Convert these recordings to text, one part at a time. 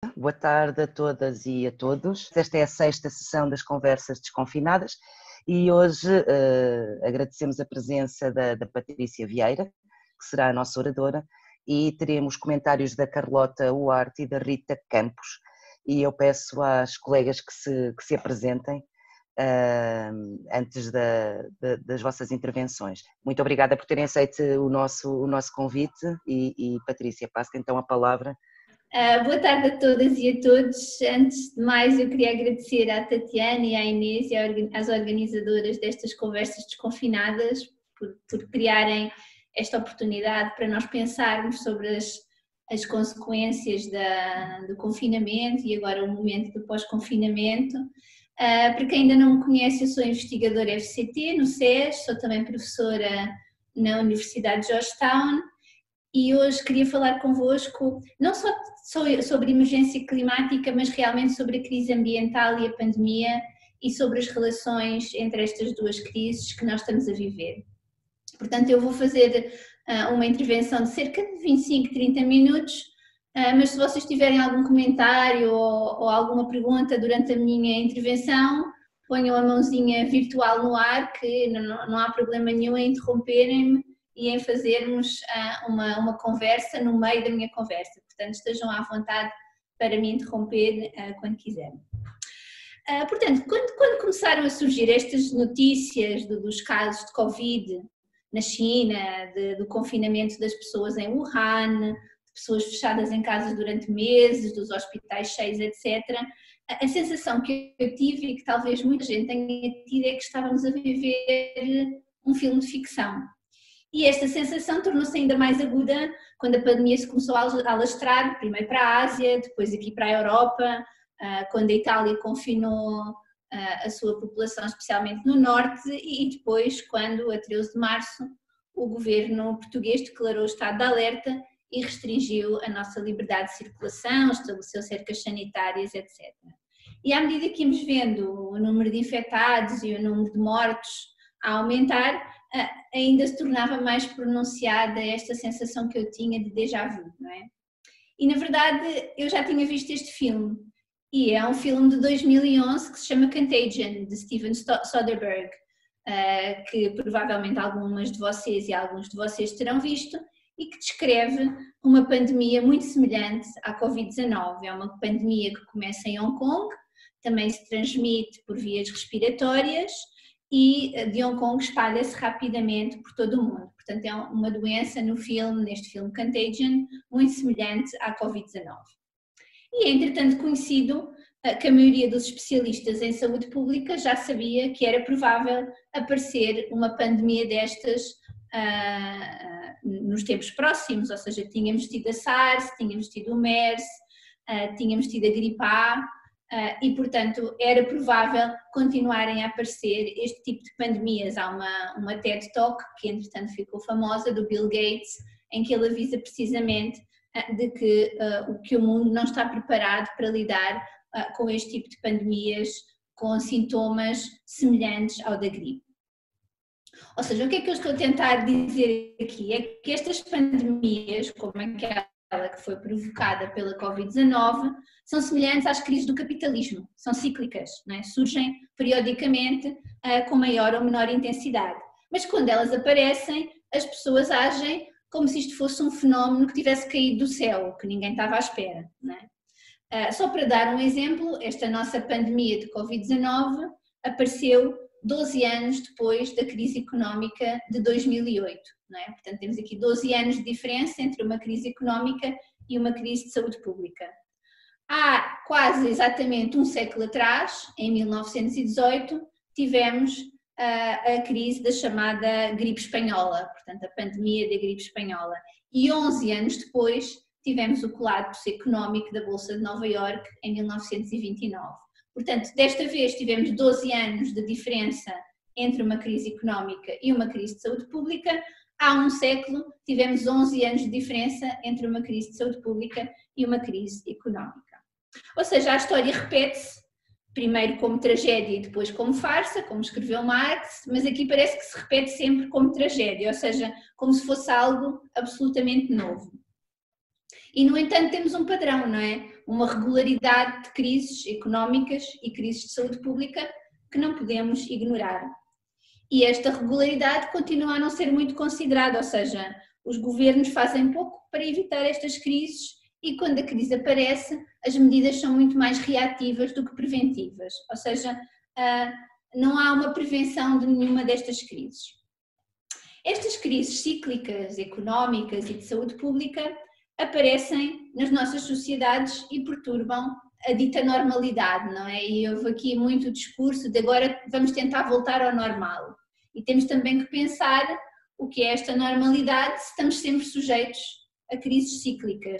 Boa tarde a todas e a todos. Esta é a sexta sessão das Conversas Desconfinadas e hoje agradecemos a presença da Patrícia Vieira, que será a nossa oradora, e teremos comentários da Carlota Huarte e da Rita Campos. E eu peço às colegas que se apresentem antes das vossas intervenções. Muito obrigada por terem aceito o nosso convite e Patrícia, passo então a palavra. Boa tarde a todas e a todos. Antes de mais, eu queria agradecer à Tatiana e à Inês e às organizadoras destas conversas desconfinadas por criarem esta oportunidade para nós pensarmos sobre as consequências do confinamento e agora o momento do pós-confinamento. Para quem ainda não me conhece, eu sou investigadora FCT no SES, sou também professora na Universidade de Georgetown. E hoje queria falar convosco não só sobre emergência climática, mas realmente sobre a crise ambiental e a pandemia e sobre as relações entre estas duas crises que nós estamos a viver. Portanto, eu vou fazer uma intervenção de cerca de 25, 30 minutos, mas se vocês tiverem algum comentário ou alguma pergunta durante a minha intervenção, ponham a mãozinha virtual no ar, que não há problema nenhum em interromperem-me e em fazermos uma conversa no meio da minha conversa. Portanto, estejam à vontade para me interromper quando quiserem. Portanto, quando começaram a surgir estas notícias dos casos de Covid na China, do confinamento das pessoas em Wuhan, de pessoas fechadas em casas durante meses, dos hospitais cheios, etc., a sensação que eu tive e que talvez muita gente tenha tido é que estávamos a viver um filme de ficção. E esta sensação tornou-se ainda mais aguda quando a pandemia se começou a alastrar, primeiro para a Ásia, depois aqui para a Europa, quando a Itália confinou a sua população, especialmente no norte, e depois quando, a 13 de março, o governo português declarou o estado de alerta e restringiu a nossa liberdade de circulação, estabeleceu cercas sanitárias, etc. E à medida que íamos vendo o número de infectados e o número de mortos a aumentar, ainda se tornava mais pronunciada esta sensação que eu tinha de déjà vu, não é? E na verdade eu já tinha visto este filme, e é um filme de 2011 que se chama Contagion, de Steven Soderbergh, que provavelmente algumas de vocês e alguns de vocês terão visto, e que descreve uma pandemia muito semelhante à Covid-19. É uma pandemia que começa em Hong Kong, também se transmite por vias respiratórias, e de Hong Kong espalha-se rapidamente por todo o mundo. Portanto, é uma doença neste filme Contagion, muito semelhante à Covid-19. E é, entretanto, conhecido que a maioria dos especialistas em saúde pública já sabia que era provável aparecer uma pandemia destas nos tempos próximos, ou seja, tínhamos tido a SARS, tínhamos tido o MERS, tínhamos tido a gripe A, e, portanto, era provável continuarem a aparecer este tipo de pandemias. Há uma TED Talk, que entretanto ficou famosa, do Bill Gates, em que ele avisa precisamente de que o mundo não está preparado para lidar com este tipo de pandemias com sintomas semelhantes ao da gripe. Ou seja, o que é que eu estou a tentar dizer aqui? É que estas pandemias, como aquela que foi provocada pela Covid-19, são semelhantes às crises do capitalismo, são cíclicas, não é? Surgem periodicamente com maior ou menor intensidade, mas quando elas aparecem, as pessoas agem como se isto fosse um fenómeno que tivesse caído do céu, que ninguém estava à espera, não é? Só para dar um exemplo, esta nossa pandemia de Covid-19 apareceu 12 anos depois da crise económica de 2008, não é? Portanto, temos aqui 12 anos de diferença entre uma crise económica e uma crise de saúde pública. Há quase exatamente um século atrás, em 1918, tivemos a crise da chamada gripe espanhola, portanto a pandemia da gripe espanhola, e 11 anos depois tivemos o colapso económico da Bolsa de Nova Iorque em 1929. Portanto, desta vez tivemos 12 anos de diferença entre uma crise económica e uma crise de saúde pública. Há um século tivemos 11 anos de diferença entre uma crise de saúde pública e uma crise económica. Ou seja, a história repete-se, primeiro como tragédia e depois como farsa, como escreveu Marx, mas aqui parece que se repete sempre como tragédia, ou seja, como se fosse algo absolutamente novo. E, no entanto, temos um padrão, não é? Uma regularidade de crises económicas e crises de saúde pública que não podemos ignorar. E esta regularidade continua a não ser muito considerada, ou seja, os governos fazem pouco para evitar estas crises e quando a crise aparece, as medidas são muito mais reativas do que preventivas, ou seja, não há uma prevenção de nenhuma destas crises. Estas crises cíclicas, económicas e de saúde pública aparecem nas nossas sociedades e perturbam a dita normalidade, não é? E houve aqui muito discurso de agora vamos tentar voltar ao normal. E temos também que pensar o que é esta normalidade se estamos sempre sujeitos a crises cíclicas,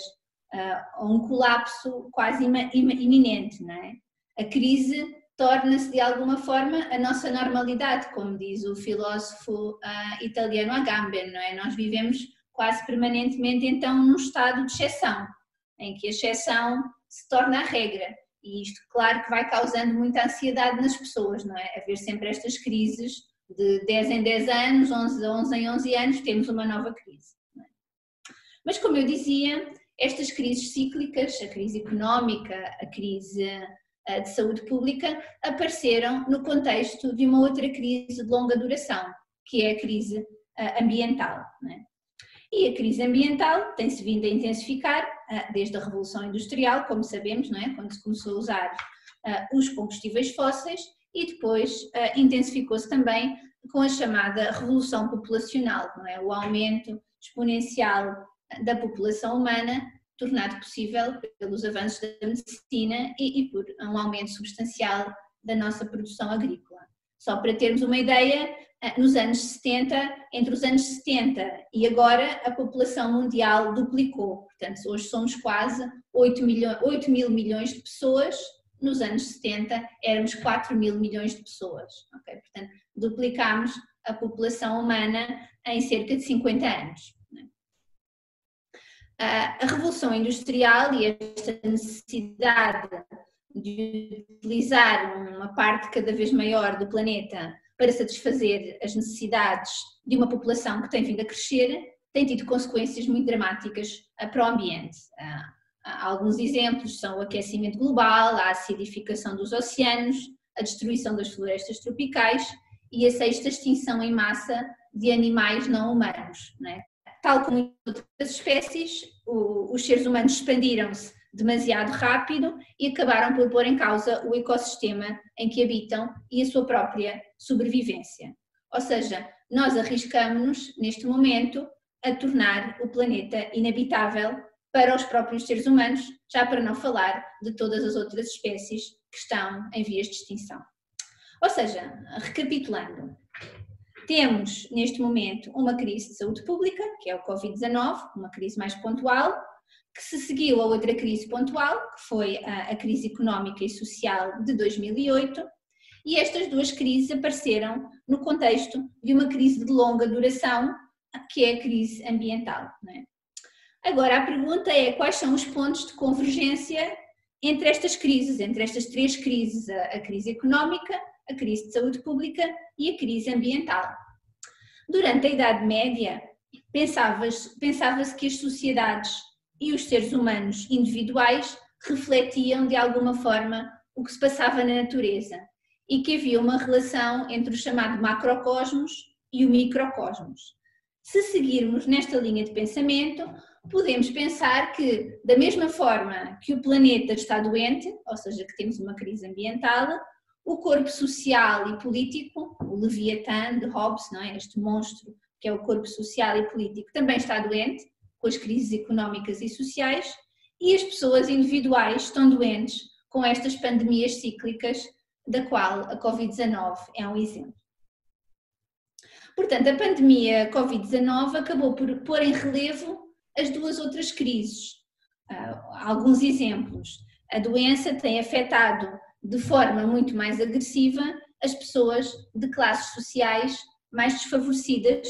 a um colapso quase iminente, não é? A crise torna-se de alguma forma a nossa normalidade, como diz o filósofo italiano Agamben, não é? Nós vivemos quase permanentemente então num estado de exceção, em que a exceção se torna a regra e isto claro que vai causando muita ansiedade nas pessoas, não é? Haver sempre estas crises de 10 em 10 anos, 11 em 11 anos temos uma nova crise. Não é? Mas como eu dizia, estas crises cíclicas, a crise económica, a crise de saúde pública, apareceram no contexto de uma outra crise de longa duração, que é a crise ambiental. Não é? E a crise ambiental tem-se vindo a intensificar desde a Revolução Industrial, como sabemos, não é? Quando se começou a usar os combustíveis fósseis e depois intensificou-se também com a chamada Revolução Populacional, não é? O aumento exponencial da população humana, tornado possível pelos avanços da medicina e por um aumento substancial da nossa produção agrícola. Só para termos uma ideia, nos anos 70, entre os anos 70 e agora, a população mundial duplicou. Portanto, hoje somos quase 8 mil milhões de pessoas, nos anos 70 éramos 4 mil milhões de pessoas. Okay? Portanto, duplicámos a população humana em cerca de 50 anos. A Revolução Industrial e esta necessidade de utilizar uma parte cada vez maior do planeta para satisfazer as necessidades de uma população que tem vindo a crescer, tem tido consequências muito dramáticas para o ambiente. Alguns exemplos são o aquecimento global, a acidificação dos oceanos, a destruição das florestas tropicais e a sexta extinção em massa de animais não humanos. Não é? Tal como em outras espécies, os seres humanos expandiram-se demasiado rápido e acabaram por pôr em causa o ecossistema em que habitam e a sua própria sobrevivência. Ou seja, nós arriscamos-nos, neste momento, a tornar o planeta inabitável para os próprios seres humanos, já para não falar de todas as outras espécies que estão em vias de extinção. Ou seja, recapitulando, temos neste momento uma crise de saúde pública, que é o Covid-19, uma crise mais pontual, que se seguiu a outra crise pontual, que foi a crise económica e social de 2008, e estas duas crises apareceram no contexto de uma crise de longa duração, que é a crise ambiental. Não é? Agora, a pergunta é quais são os pontos de convergência entre estas crises, entre estas três crises, a crise económica, a crise de saúde pública e a crise ambiental. Durante a Idade Média, pensava-se que as sociedades e os seres humanos individuais refletiam de alguma forma o que se passava na natureza e que havia uma relação entre o chamado macrocosmos e o microcosmos. Se seguirmos nesta linha de pensamento, podemos pensar que, da mesma forma que o planeta está doente, ou seja, que temos uma crise ambiental, o corpo social e político, o Leviatã de Hobbes, não é? Este monstro que é o corpo social e político, também está doente, com as crises económicas e sociais, e as pessoas individuais estão doentes com estas pandemias cíclicas, da qual a Covid-19 é um exemplo. Portanto, a pandemia Covid-19 acabou por pôr em relevo as duas outras crises. Alguns exemplos. A doença tem afetado de forma muito mais agressiva as pessoas de classes sociais mais desfavorecidas,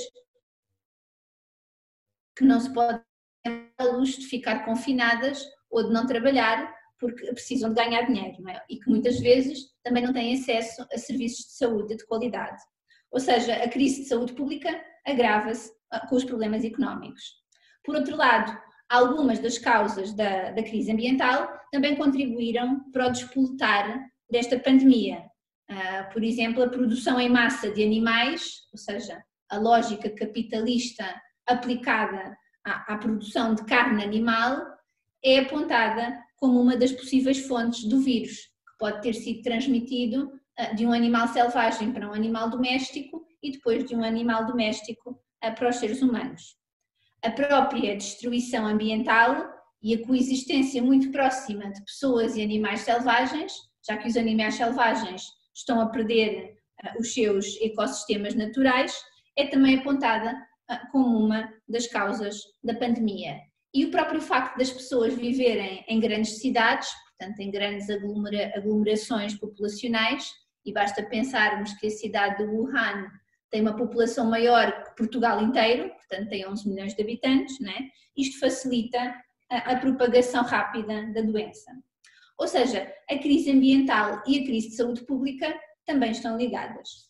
que não se podem dar a luxo de ficar confinadas ou de não trabalhar porque precisam de ganhar dinheiro, não é? E que muitas vezes também não têm acesso a serviços de saúde de qualidade. Ou seja, a crise de saúde pública agrava-se com os problemas económicos. Por outro lado, algumas das causas da crise ambiental também contribuíram para o despoletar desta pandemia. Por exemplo, a produção em massa de animais, ou seja, a lógica capitalista aplicada à produção de carne animal, é apontada como uma das possíveis fontes do vírus, que pode ter sido transmitido de um animal selvagem para um animal doméstico e depois de um animal doméstico para os seres humanos. A própria destruição ambiental e a coexistência muito próxima de pessoas e animais selvagens, já que os animais selvagens estão a perder os seus ecossistemas naturais, é também apontada como uma das causas da pandemia. E o próprio facto das pessoas viverem em grandes cidades, portanto em grandes aglomerações populacionais, e basta pensarmos que a cidade de Wuhan tem uma população maior que Portugal inteiro, portanto tem 11 milhões de habitantes, né? Isto facilita a propagação rápida da doença. Ou seja, a crise ambiental e a crise de saúde pública também estão ligadas.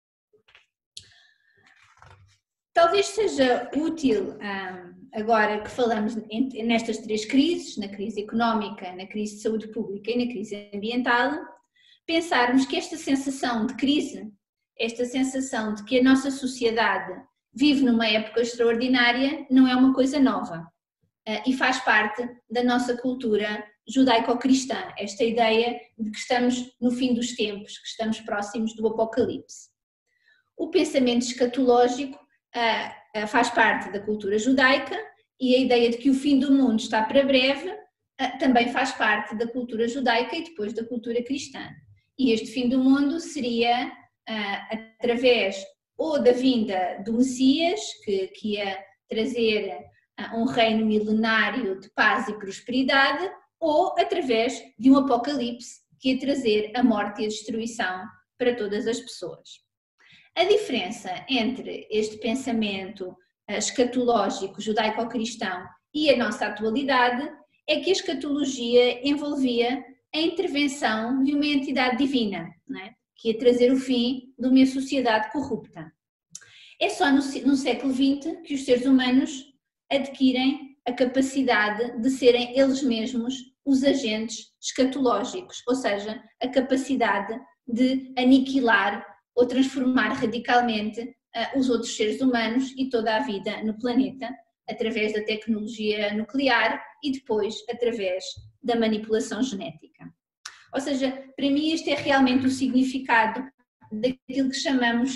Talvez seja útil, agora que falamos nestas três crises, na crise económica, na crise de saúde pública e na crise ambiental, pensarmos que esta sensação de crise, esta sensação de que a nossa sociedade vive numa época extraordinária, não é uma coisa nova e faz parte da nossa cultura judaico-cristã, esta ideia de que estamos no fim dos tempos, que estamos próximos do apocalipse. O pensamento escatológico faz parte da cultura judaica e a ideia de que o fim do mundo está para breve também faz parte da cultura judaica e depois da cultura cristã. E este fim do mundo seria através ou da vinda do Messias, que ia trazer um reino milenário de paz e prosperidade, ou através de um apocalipse que ia trazer a morte e a destruição para todas as pessoas. A diferença entre este pensamento escatológico judaico-cristão e a nossa atualidade é que a escatologia envolvia a intervenção de uma entidade divina, não é? Que ia trazer o fim de uma sociedade corrupta. É só no século XX que os seres humanos adquirem a capacidade de serem eles mesmos os agentes escatológicos, ou seja, a capacidade de aniquilar ou transformar radicalmente os outros seres humanos e toda a vida no planeta, através da tecnologia nuclear e depois através da manipulação genética. Ou seja, para mim este é realmente o significado daquilo que chamamos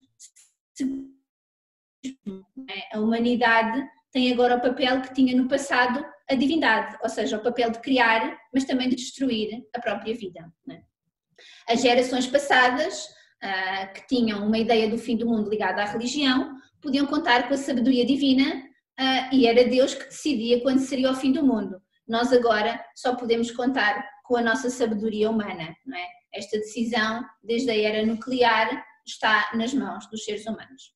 de a humanidade tem agora o papel que tinha no passado a divindade, ou seja, o papel de criar, mas também de destruir a própria vida. As gerações passadas, que tinham uma ideia do fim do mundo ligada à religião, podiam contar com a sabedoria divina e era Deus que decidia quando seria o fim do mundo. Nós agora só podemos contar com a nossa sabedoria humana, não é? Esta decisão, desde a era nuclear, está nas mãos dos seres humanos.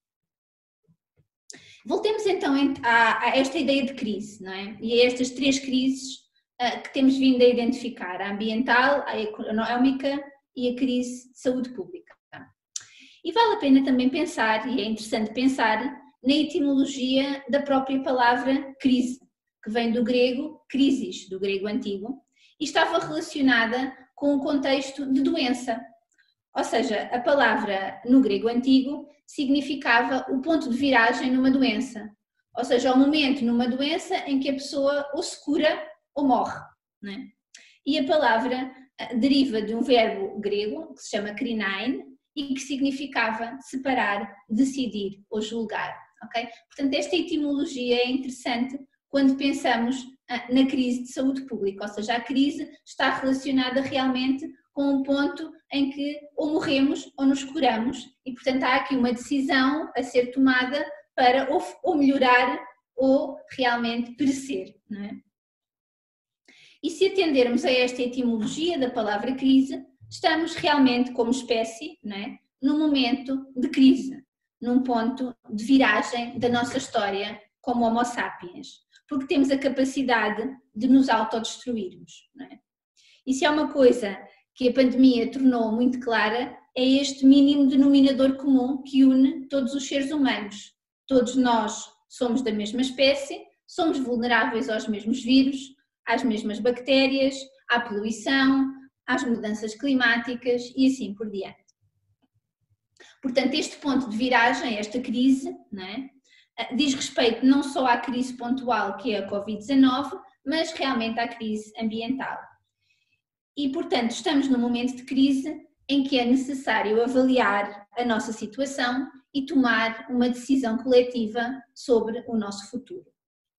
Voltemos então a esta ideia de crise, não é? E a estas três crises que temos vindo a identificar, a ambiental, a económica e a crise de saúde pública. E vale a pena também pensar, e é interessante pensar, na etimologia da própria palavra crise, que vem do grego crisis, do grego antigo, e estava relacionada com o contexto de doença. Ou seja, a palavra no grego antigo significava o ponto de viragem numa doença, ou seja, o momento numa doença em que a pessoa ou se cura ou morre, não é? E a palavra deriva de um verbo grego que se chama krinein e que significava separar, decidir ou julgar, ok? Portanto, esta etimologia é interessante quando pensamos na crise de saúde pública, ou seja, a crise está relacionada realmente com um ponto em que ou morremos ou nos curamos e, portanto, há aqui uma decisão a ser tomada para ou melhorar ou realmente perecer, não é? E se atendermos a esta etimologia da palavra crise, estamos realmente como espécie, não é? Num momento de crise, num ponto de viragem da nossa história como Homo sapiens, porque temos a capacidade de nos autodestruirmos, não é? E se há uma coisa que a pandemia tornou muito clara, é este mínimo denominador comum que une todos os seres humanos. Todos nós somos da mesma espécie, somos vulneráveis aos mesmos vírus, às mesmas bactérias, à poluição, às mudanças climáticas e assim por diante. Portanto, este ponto de viragem, esta crise, não é, diz respeito não só à crise pontual que é a Covid-19, mas realmente à crise ambiental. E, portanto, estamos num momento de crise em que é necessário avaliar a nossa situação e tomar uma decisão coletiva sobre o nosso futuro.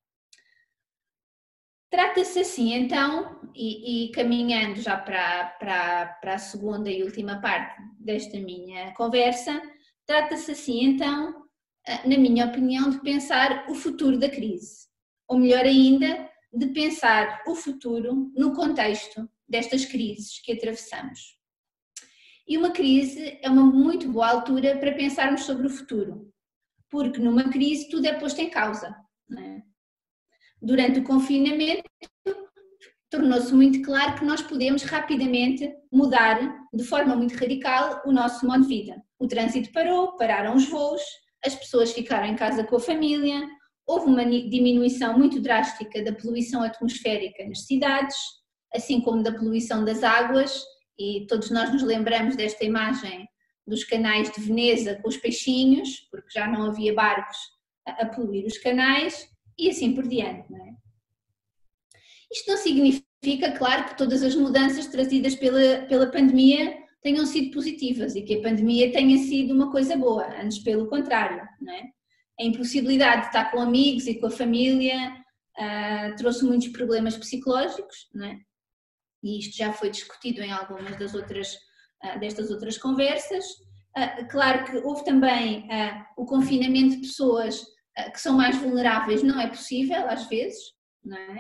Trata-se assim, então, e caminhando já para a segunda e última parte desta minha conversa, trata-se assim, então, na minha opinião, de pensar o futuro da crise, ou melhor ainda, de pensar o futuro no contexto destas crises que atravessamos. E uma crise é uma muito boa altura para pensarmos sobre o futuro, porque numa crise tudo é posto em causa, não é? Durante o confinamento, tornou-se muito claro que nós podemos rapidamente mudar de forma muito radical o nosso modo de vida. O trânsito parou, pararam os voos, as pessoas ficaram em casa com a família, houve uma diminuição muito drástica da poluição atmosférica nas cidades, assim como da poluição das águas, e todos nós nos lembramos desta imagem dos canais de Veneza com os peixinhos, porque já não havia barcos a poluir os canais, e assim por diante, não é? Isto não significa, claro, que todas as mudanças trazidas pela pandemia tenham sido positivas e que a pandemia tenha sido uma coisa boa, antes pelo contrário, não é? A impossibilidade de estar com amigos e com a família trouxe muitos problemas psicológicos, não é? E isto já foi discutido em algumas destas outras conversas. Claro que houve também o confinamento de pessoas que são mais vulneráveis, não é possível às vezes, não é?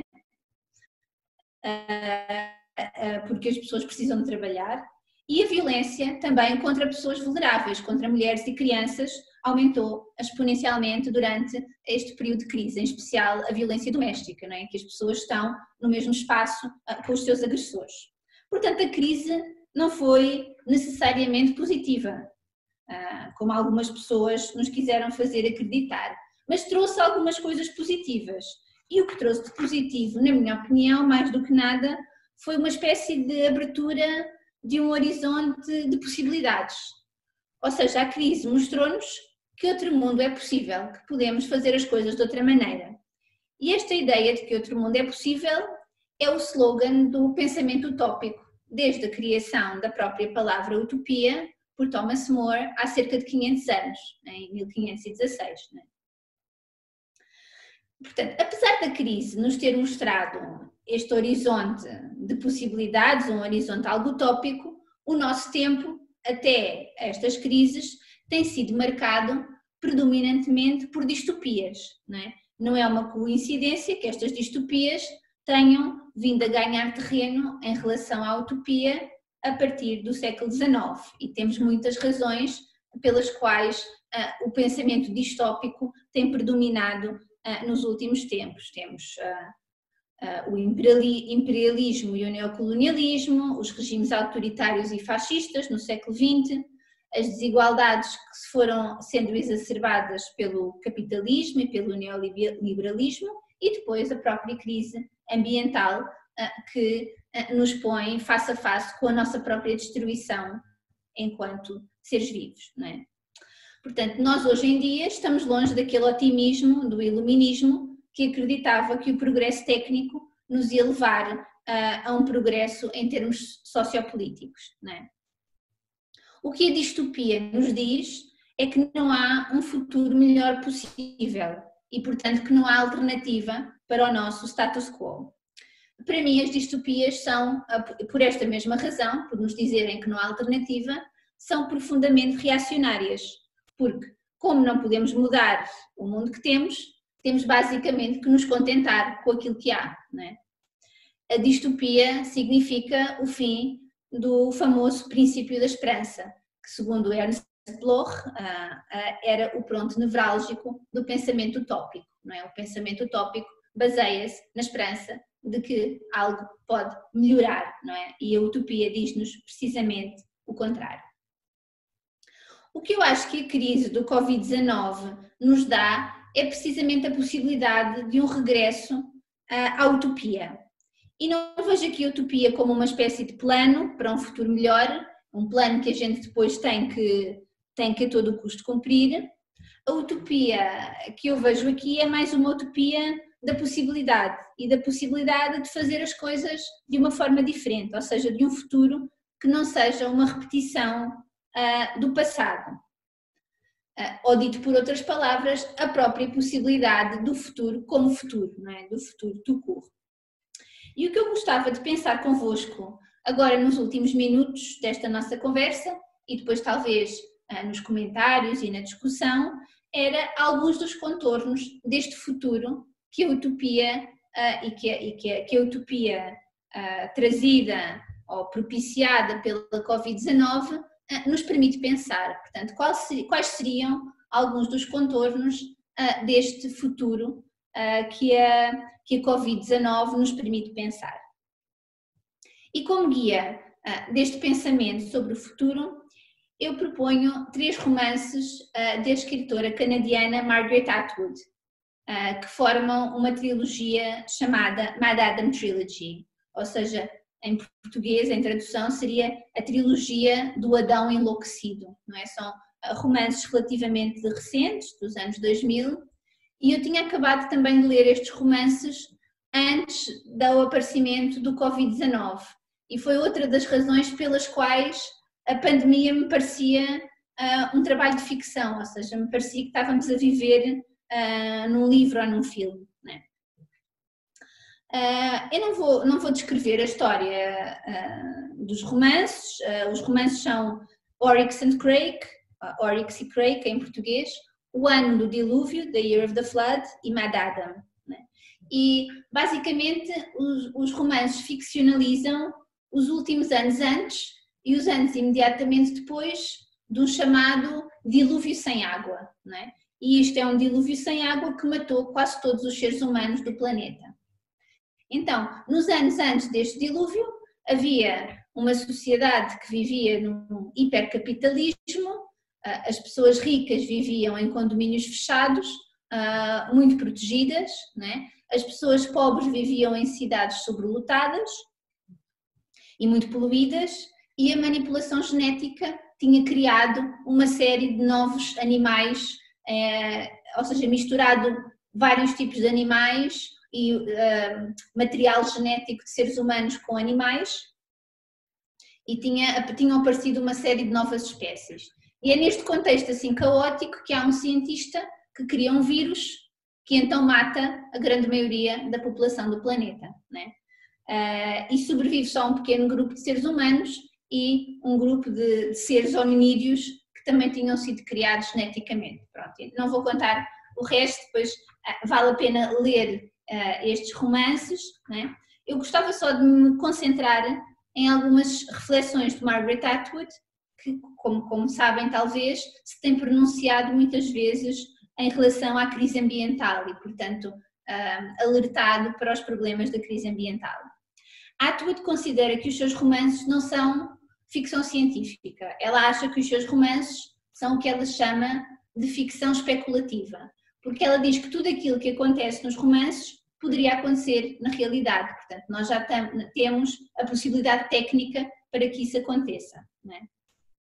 Porque as pessoas precisam de trabalhar, e a violência também contra pessoas vulneráveis, contra mulheres e crianças, aumentou exponencialmente durante este período de crise, em especial a violência doméstica, não é? Que as pessoas estão no mesmo espaço com os seus agressores. Portanto, a crise não foi necessariamente positiva, como algumas pessoas nos quiseram fazer acreditar, mas trouxe algumas coisas positivas. E o que trouxe de positivo, na minha opinião, mais do que nada, foi uma espécie de abertura de um horizonte de possibilidades. Ou seja, a crise mostrou-nos que outro mundo é possível, que podemos fazer as coisas de outra maneira. E esta ideia de que outro mundo é possível é o slogan do pensamento utópico, desde a criação da própria palavra utopia, por Thomas More, há cerca de 500 anos, em 1516. Né? Portanto, apesar da crise nos ter mostrado este horizonte de possibilidades, um horizonte algo utópico, o nosso tempo, até estas crises, tem sido marcado predominantemente por distopias. Não é uma coincidência que estas distopias tenham vindo a ganhar terreno em relação à utopia a partir do século XIX, e temos muitas razões pelas quais o pensamento distópico tem predominado nos últimos tempos. Temos o imperialismo e o neocolonialismo, os regimes autoritários e fascistas no século XX, as desigualdades que se foram sendo exacerbadas pelo capitalismo e pelo neoliberalismo, e depois a própria crise ambiental que nos põe face a face com a nossa própria destruição enquanto seres vivos, não é? Portanto, nós hoje em dia estamos longe daquele otimismo do iluminismo que acreditava que o progresso técnico nos ia levar a um progresso em termos sociopolíticos, não é? O que a distopia nos diz é que não há um futuro melhor possível e, portanto, que não há alternativa para o nosso status quo. Para mim, as distopias são, por esta mesma razão, por nos dizerem que não há alternativa, são profundamente reacionárias, porque, como não podemos mudar o mundo que temos basicamente que nos contentar com aquilo que há, não é? A distopia significa o fim do famoso princípio da esperança, que, segundo Ernst Bloch, era o ponto nevrálgico do pensamento utópico, não é? O pensamento utópico baseia-se na esperança de que algo pode melhorar, não é? E a utopia diz-nos precisamente o contrário. O que eu acho que a crise do Covid-19 nos dá é precisamente a possibilidade de um regresso à utopia. E não vejo aqui a utopia como uma espécie de plano para um futuro melhor, um plano que a gente depois tem que a todo custo cumprir. A utopia que eu vejo aqui é mais uma utopia da possibilidade, e da possibilidade de fazer as coisas de uma forma diferente, ou seja, de um futuro que não seja uma repetição do passado. Ou dito por outras palavras, a própria possibilidade do futuro como futuro, não é? Do futuro tout court. E o que eu gostava de pensar convosco agora nos últimos minutos desta nossa conversa, e depois talvez nos comentários e na discussão, era alguns dos contornos deste futuro que a utopia que a utopia trazida ou propiciada pela Covid-19 nos permite pensar. Portanto, quais seriam alguns dos contornos deste futuro que a Covid-19 nos permite pensar? E como guia deste pensamento sobre o futuro, eu proponho 3 romances da escritora canadiana Margaret Atwood, que formam uma trilogia chamada Mad Adam Trilogy, ou seja, em português, em tradução, seria a trilogia do Adão enlouquecido, não é? São romances relativamente recentes, dos anos 2000, e eu tinha acabado também de ler estes romances antes do aparecimento do Covid-19, e foi outra das razões pelas quais a pandemia me parecia um trabalho de ficção, ou seja, me parecia que estávamos a viver num livro ou num filme, né? Eu não vou descrever a história dos romances. Os romances são Oryx and Crake, Oryx e Crake em português, O Ano do Dilúvio, The Year of the Flood, e Mad Adam, né? E basicamente os romances ficcionalizam os últimos anos antes e os anos imediatamente depois de um chamado dilúvio sem água, né? E isto é um dilúvio sem água que matou quase todos os seres humanos do planeta. Então, nos anos antes deste dilúvio, havia uma sociedade que vivia num hipercapitalismo, as pessoas ricas viviam em condomínios fechados, muito protegidas, né? As pessoas pobres viviam em cidades sobrelotadas e muito poluídas, e a manipulação genética tinha criado uma série de novos animais, ou seja, misturado vários tipos de animais e material genético de seres humanos com animais, e tinham aparecido uma série de novas espécies. E é neste contexto assim caótico que há um cientista que cria um vírus que então mata a grande maioria da população do planeta, né? E sobrevive só um pequeno grupo de seres humanos e um grupo de seres hominídeos que também tinham sido criados geneticamente. Pronto, não vou contar o resto, depois vale a pena ler estes romances, né? Eu gostava só de me concentrar em algumas reflexões de Margaret Atwood, que, como sabem, talvez, se tem pronunciado muitas vezes em relação à crise ambiental e, portanto, alertado para os problemas da crise ambiental. Atwood considera que os seus romances não são ficção científica. Ela acha que os seus romances são o que ela chama de ficção especulativa, porque ela diz que tudo aquilo que acontece nos romances poderia acontecer na realidade. Portanto, nós já temos a possibilidade técnica para que isso aconteça, não é?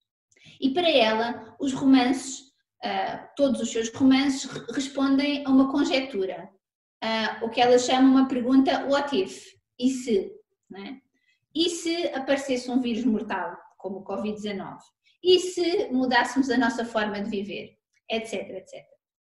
E para ela, os romances, todos os seus romances respondem a uma conjetura, o que ela chama uma pergunta what if, e se, não é? E se aparecesse um vírus mortal, como o Covid-19? E se mudássemos a nossa forma de viver? Etc, etc.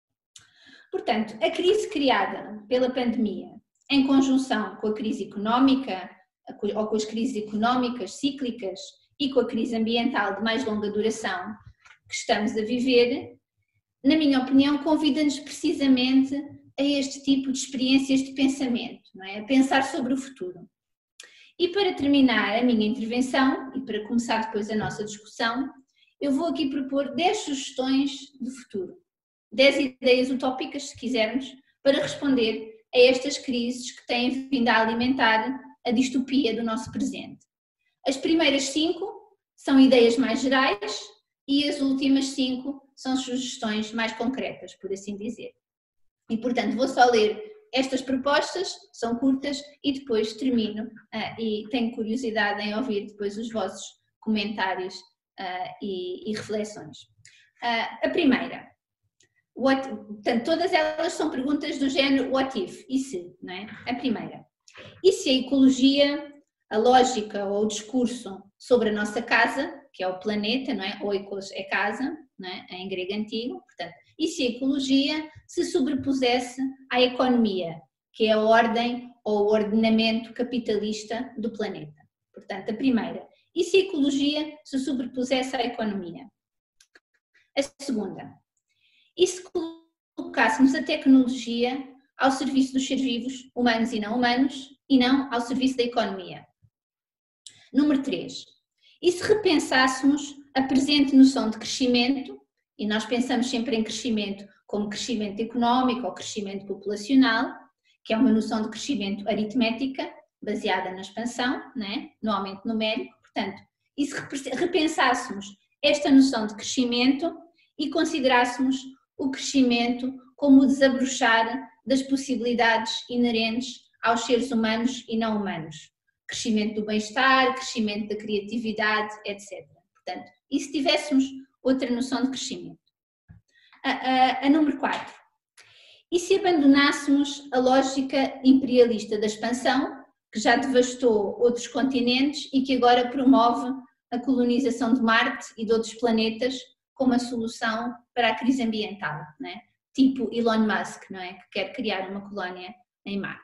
Portanto, a crise criada pela pandemia, em conjunção com a crise económica, ou com as crises económicas cíclicas e com a crise ambiental de mais longa duração que estamos a viver, na minha opinião, convida-nos precisamente a este tipo de experiências de pensamento, não é? A pensar sobre o futuro. E para terminar a minha intervenção, e para começar depois a nossa discussão, eu vou aqui propor 10 sugestões de futuro, 10 ideias utópicas, se quisermos, para responder a estas crises que têm vindo a alimentar a distopia do nosso presente. As primeiras 5 são ideias mais gerais e as últimas 5 são sugestões mais concretas, por assim dizer. E, portanto, vou só ler estas propostas, são curtas, e depois termino e tenho curiosidade em ouvir depois os vossos comentários e reflexões. A primeira, portanto, todas elas são perguntas do género what if, e se, não é? A primeira, e se a ecologia, a lógica ou o discurso sobre a nossa casa, que é o planeta, não é? Oikos é casa, não é? Em grego antigo, portanto, e se a ecologia se sobrepusesse à economia, que é a ordem ou o ordenamento capitalista do planeta. Portanto, a primeira, e se a ecologia se sobrepusesse à economia? A segunda, e se colocássemos a tecnologia ao serviço dos seres vivos, humanos e não ao serviço da economia? Número 3, e se repensássemos a presente noção de crescimento, e nós pensamos sempre em crescimento como crescimento económico ou crescimento populacional, que é uma noção de crescimento aritmética, baseada na expansão, né, no aumento numérico, portanto, e se repensássemos esta noção de crescimento e considerássemos o crescimento como o desabrochar das possibilidades inerentes aos seres humanos e não humanos, crescimento do bem-estar, crescimento da criatividade, etc. Portanto, e se tivéssemos outra noção de crescimento? A número 4. E se abandonássemos a lógica imperialista da expansão, que já devastou outros continentes e que agora promove a colonização de Marte e de outros planetas como a solução para a crise ambiental, não é? Tipo Elon Musk, não é? Que quer criar uma colónia em Marte.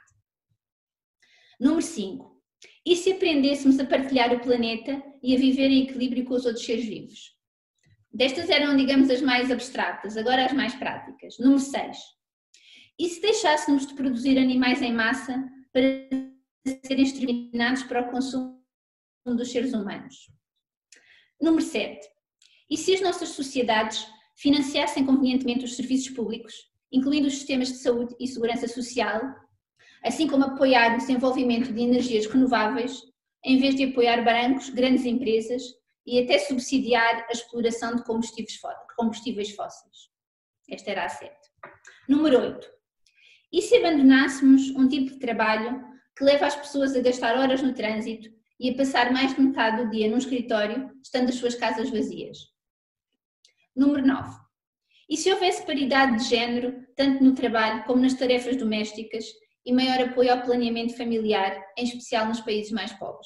Número 5. E se aprendêssemos a partilhar o planeta e a viver em equilíbrio com os outros seres vivos? Destas eram, digamos, as mais abstratas, agora as mais práticas. Número 6. E se deixássemos de produzir animais em massa para serem exterminados para o consumo dos seres humanos? Número 7. E se as nossas sociedades financiassem convenientemente os serviços públicos, incluindo os sistemas de saúde e segurança social, assim como apoiar o desenvolvimento de energias renováveis, em vez de apoiar bancos, grandes empresas e até subsidiar a exploração de combustíveis fósseis? Esta era a 7. Número 8. E se abandonássemos um tipo de trabalho que leva as pessoas a gastar horas no trânsito e a passar mais de metade do dia num escritório, estando as suas casas vazias? Número 9. E se houvesse paridade de género, tanto no trabalho como nas tarefas domésticas, e maior apoio ao planeamento familiar, em especial nos países mais pobres?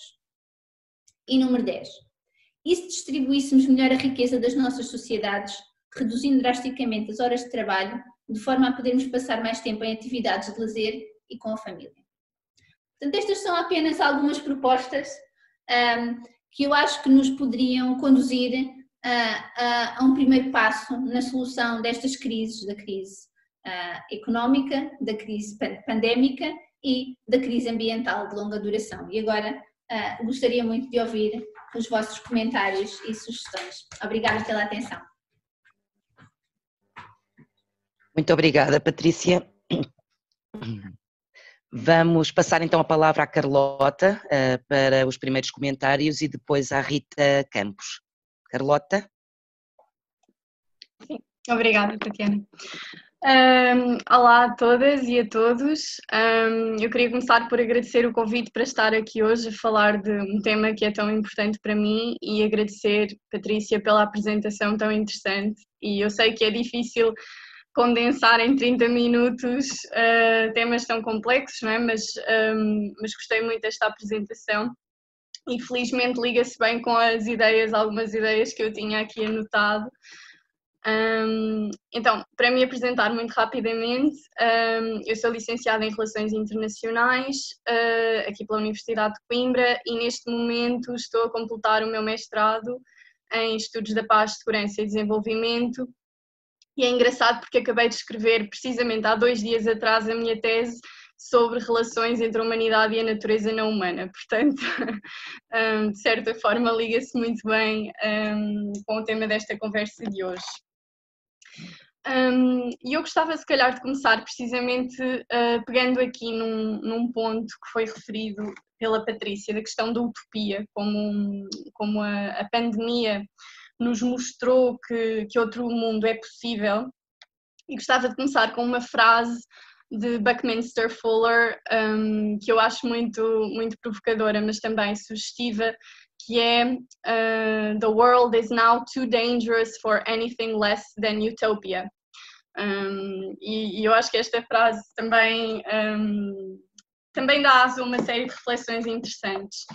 E número 10. E se distribuíssemos melhor a riqueza das nossas sociedades, reduzindo drasticamente as horas de trabalho, de forma a podermos passar mais tempo em atividades de lazer e com a família? Portanto, estas são apenas algumas propostas que eu acho que nos poderiam conduzir a um primeiro passo na solução destas crises, da crise económica, da crise pandémica e da crise ambiental de longa duração. E agora gostaria muito de ouvir os vossos comentários e sugestões. Obrigada pela atenção. Muito obrigada, Patrícia. Vamos passar então a palavra à Carlota para os primeiros comentários e depois à Rita Campos. Carlota? Sim, obrigada, Tatiana. Olá a todas e a todos. Eu queria começar por agradecer o convite para estar aqui hoje a falar de um tema que é tão importante para mim e agradecer, Patrícia, pela apresentação tão interessante. E eu sei que é difícil condensar em 30 minutos temas tão complexos, não é? Mas gostei muito desta apresentação e felizmente liga-se bem com as ideias, algumas ideias que eu tinha aqui anotado. Então, para me apresentar muito rapidamente, eu sou licenciada em Relações Internacionais aqui pela Universidade de Coimbra e neste momento estou a completar o meu mestrado em Estudos da Paz, Segurança e Desenvolvimento. E é engraçado porque acabei de escrever precisamente há 2 dias atrás a minha tese sobre relações entre a humanidade e a natureza não humana. Portanto, de certa forma liga-se muito bem com o tema desta conversa de hoje. E eu gostava se calhar de começar precisamente pegando aqui num ponto que foi referido pela Patrícia, da questão da utopia, como a pandemia nos mostrou que outro mundo é possível E gostava de começar com uma frase de Buckminster Fuller, que eu acho muito, muito provocadora, mas também sugestiva, que é "The world is now too dangerous for anything less than utopia". E eu acho que esta frase também, também dá aso a uma série de reflexões interessantes.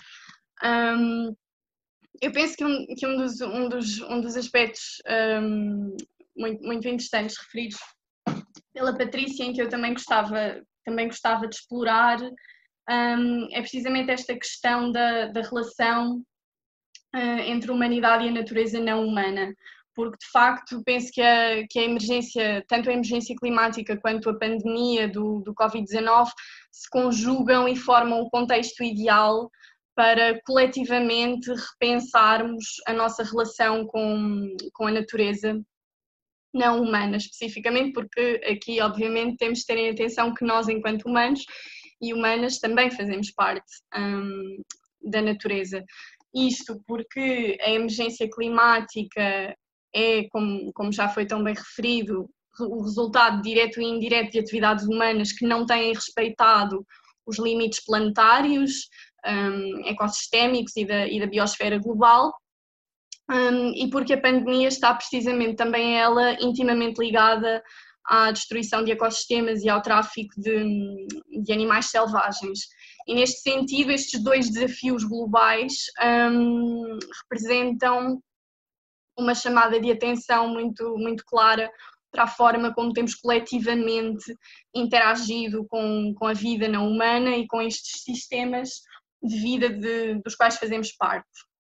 Eu penso que um dos aspectos muito, muito interessantes referidos pela Patrícia, em que eu também gostava de explorar, é precisamente esta questão da relação entre a humanidade e a natureza não humana, porque de facto penso que a emergência, tanto a emergência climática quanto a pandemia do Covid-19 se conjugam e formam o contexto ideal para coletivamente repensarmos a nossa relação com a natureza não humana, especificamente, porque aqui obviamente temos de ter em atenção que nós, enquanto humanos e humanas, também fazemos parte da natureza. Isto porque a emergência climática é, como já foi tão bem referido, o resultado direto e indireto de atividades humanas que não têm respeitado os limites planetários, ecossistémicos e da biosfera global, e porque a pandemia está precisamente também ela intimamente ligada à destruição de ecossistemas e ao tráfico de animais selvagens. E neste sentido, estes dois desafios globais representam uma chamada de atenção muito, muito clara para a forma como temos coletivamente interagido com a vida não humana e com estes sistemas de vida dos quais fazemos parte.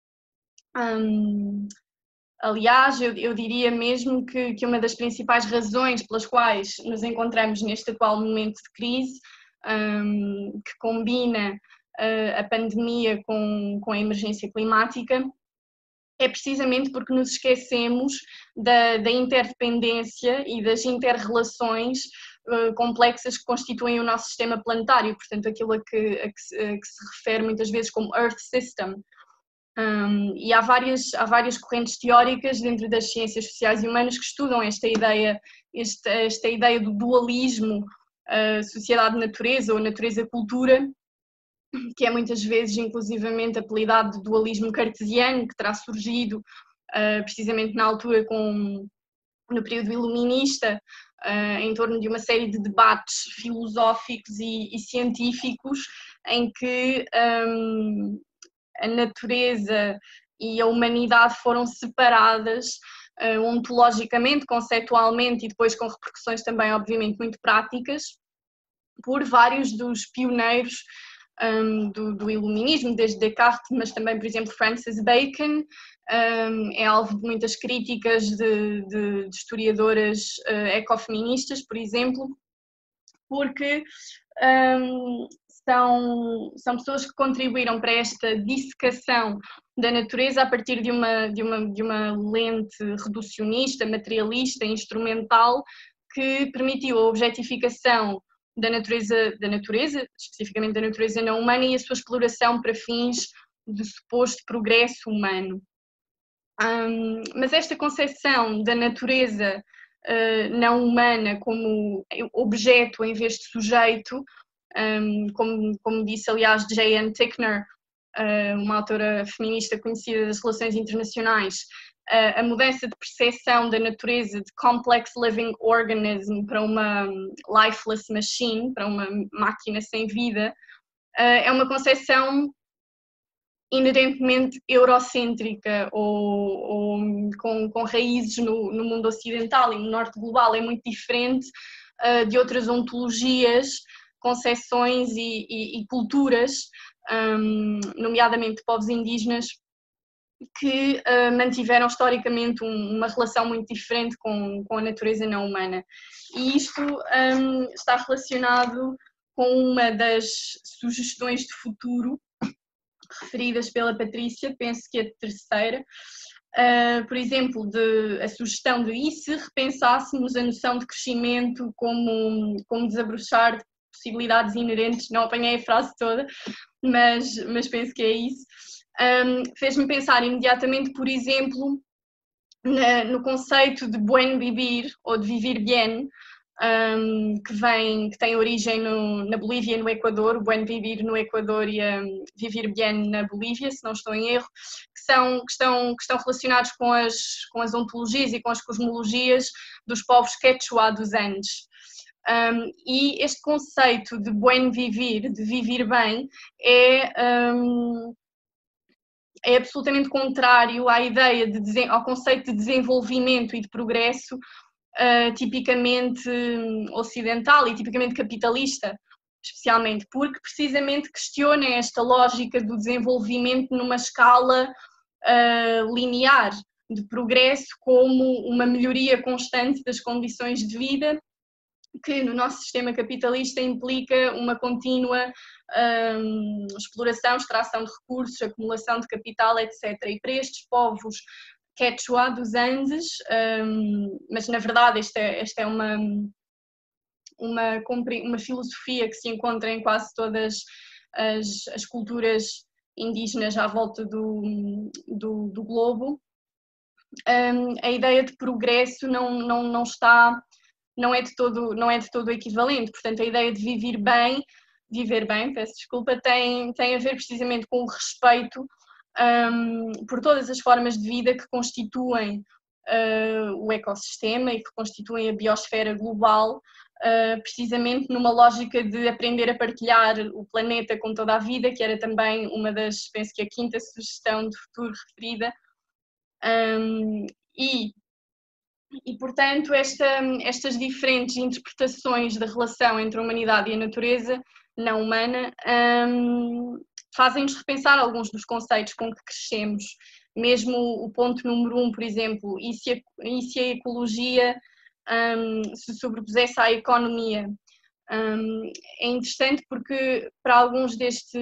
Aliás, eu diria mesmo que uma das principais razões pelas quais nos encontramos neste atual momento de crise, que combina a pandemia com a emergência climática, é precisamente porque nos esquecemos da interdependência e das interrelações complexas que constituem o nosso sistema planetário, portanto aquilo a que se refere muitas vezes como Earth System. E há várias correntes teóricas dentro das ciências sociais e humanas que estudam esta ideia do dualismo sociedade-natureza ou natureza-cultura, que é muitas vezes inclusivamente apelidado de dualismo cartesiano, que terá surgido precisamente na altura no período iluminista, em torno de uma série de debates filosóficos e científicos em que a natureza e a humanidade foram separadas ontologicamente, conceitualmente e depois com repercussões também obviamente muito práticas por vários dos pioneiros do iluminismo, desde Descartes, mas também, por exemplo, Francis Bacon. É alvo de muitas críticas de historiadoras ecofeministas, por exemplo, porque são pessoas que contribuíram para esta dissecação da natureza a partir de uma lente reducionista, materialista, instrumental, que permitiu a objetificação da natureza, especificamente da natureza não humana, e a sua exploração para fins de suposto progresso humano. Mas esta concepção da natureza não humana como objeto em vez de sujeito, como disse aliás J.N. Tickner, uma autora feminista conhecida das relações internacionais, a mudança de percepção da natureza de complex living organism para uma lifeless machine, para uma máquina sem vida, é uma concepção inerentemente eurocêntrica ou com raízes no mundo ocidental e no norte global. É muito diferente de outras ontologias, concepções e culturas, nomeadamente de povos indígenas, que mantiveram historicamente uma relação muito diferente com a natureza não humana. E isto está relacionado com uma das sugestões de futuro referidas pela Patrícia, penso que a terceira, por exemplo, a sugestão de e se repenssássemos a noção de crescimento como desabrochar de possibilidades inerentes. Não apanhei a frase toda, mas penso que é isso. Fez-me pensar imediatamente, por exemplo, no conceito de buen vivir, ou de vivir bien, que tem origem na Bolívia e no Equador, o buen vivir no Equador e vivir bien na Bolívia, se não estou em erro, que estão relacionados com as ontologias e com as cosmologias dos povos quechua dos Andes. E este conceito de buen vivir, de viver bem, é absolutamente contrário à ideia ao conceito de desenvolvimento e de progresso tipicamente ocidental e tipicamente capitalista, especialmente porque precisamente questiona esta lógica do desenvolvimento numa escala linear, de progresso como uma melhoria constante das condições de vida, que no nosso sistema capitalista implica uma contínua exploração, extração de recursos, acumulação de capital, etc. E para estes povos quechua dos Andes, mas na verdade esta é uma filosofia que se encontra em quase todas as culturas indígenas à volta do globo. A ideia de progresso não é de todo equivalente. Portanto, a ideia de viver bem, peço desculpa, tem a ver precisamente com o respeito por todas as formas de vida que constituem o ecossistema e que constituem a biosfera global, precisamente numa lógica de aprender a partilhar o planeta com toda a vida, que era também uma das, penso que a quinta sugestão de futuro referida, e portanto, estas diferentes interpretações da relação entre a humanidade e a natureza não humana fazem-nos repensar alguns dos conceitos com que crescemos. Mesmo o ponto número 1, por exemplo, e se a ecologia se sobrepusesse à economia? É interessante porque para algumas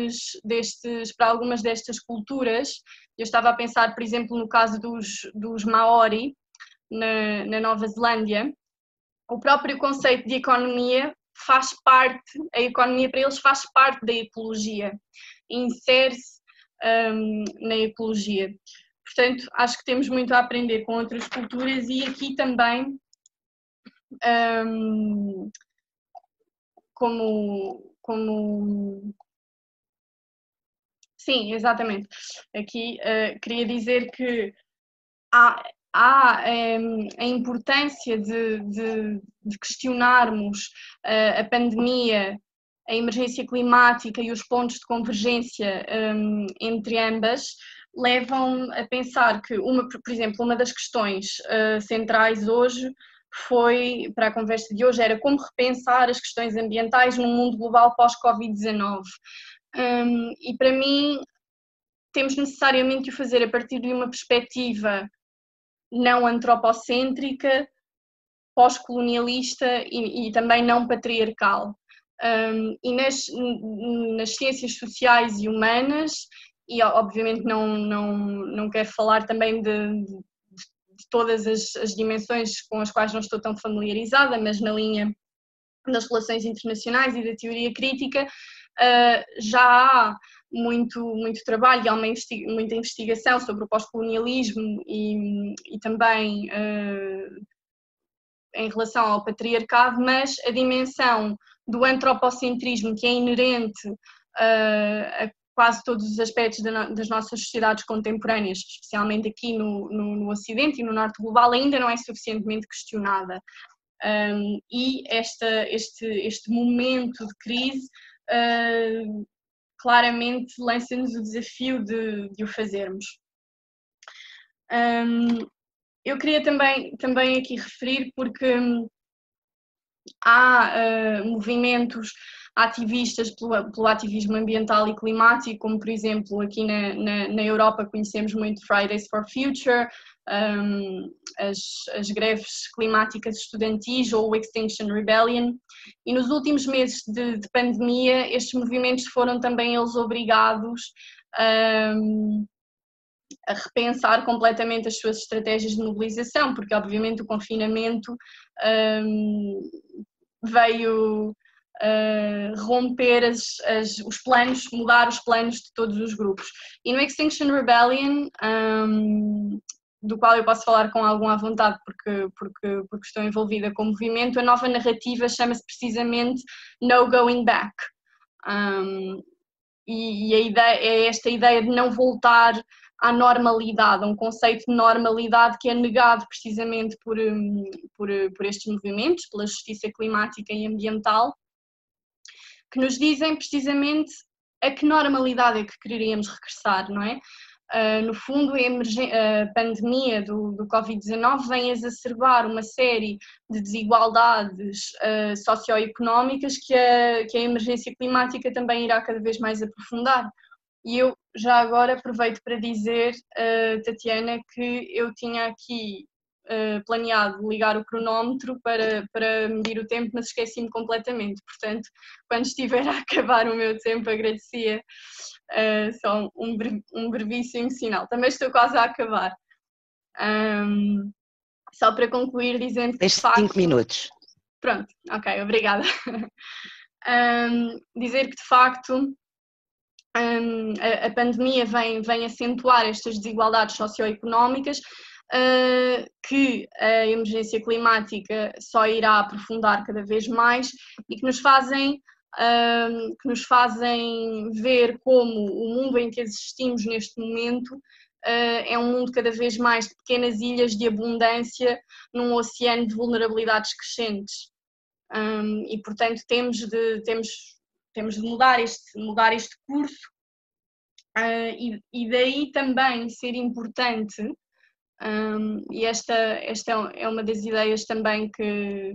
destas culturas, eu estava a pensar, por exemplo, no caso dos Maori, na Nova Zelândia, o próprio conceito de economia a economia para eles faz parte da ecologia, insere-se na ecologia. Portanto, acho que temos muito a aprender com outras culturas e aqui também, sim, exatamente. Aqui queria dizer que há a importância de questionarmos a pandemia, a emergência climática e os pontos de convergência entre ambas, levam a pensar que, por exemplo, uma das questões centrais hoje foi, para a conversa de hoje, era como repensar as questões ambientais num mundo global pós-Covid-19. E para mim, temos necessariamente de o fazer a partir de uma perspectiva não antropocêntrica, pós-colonialista e também não patriarcal. E nas ciências sociais e humanas, e obviamente não quero falar também de todas as dimensões com as quais não estou tão familiarizada, mas na linha das relações internacionais e da teoria crítica, já há muito trabalho e há muita investigação sobre o pós-colonialismo e também em relação ao patriarcado, mas a dimensão do antropocentrismo, que é inerente a quase todos os aspectos das nossas sociedades contemporâneas, especialmente aqui no Ocidente e no Norte global, ainda não é suficientemente questionada. E este momento de crise claramente lança-nos o desafio de o fazermos. Eu queria também aqui referir, porque há movimentos ativistas pelo ativismo ambiental e climático, como por exemplo aqui na Europa conhecemos muito Fridays for Future, as greves climáticas estudantis ou o Extinction Rebellion, e nos últimos meses de pandemia estes movimentos foram também eles obrigados a repensar completamente as suas estratégias de mobilização, porque obviamente o confinamento veio romper os planos, mudar os planos de todos os grupos. E no Extinction Rebellion do qual eu posso falar com alguma vontade porque estou envolvida com o movimento, a nova narrativa chama-se precisamente No Going Back. E a ideia, é esta ideia de não voltar à normalidade, um conceito de normalidade que é negado precisamente por estes movimentos, pela justiça climática e ambiental, que nos dizem precisamente a que normalidade é que quereríamos regressar, não é? No fundo, a pandemia do Covid-19 vem exacerbar uma série de desigualdades socioeconómicas que a emergência climática também irá cada vez mais aprofundar. E eu já agora aproveito para dizer, Tatiana, que eu tinha aqui planeado ligar o cronómetro para medir o tempo, mas esqueci-me completamente. Portanto, quando estiver a acabar o meu tempo, agradecia só um brevíssimo sinal. Também estou quase a acabar. Só para concluir dizendo que... 5 minutos. Pronto, ok, obrigada. Dizer que de facto a pandemia vem acentuar estas desigualdades socioeconómicas, que a emergência climática só irá aprofundar cada vez mais e que nos fazem ver como o mundo em que existimos neste momento é um mundo cada vez mais de pequenas ilhas de abundância num oceano de vulnerabilidades crescentes. E portanto temos de mudar este curso, e daí também ser importante, e esta é uma das ideias também que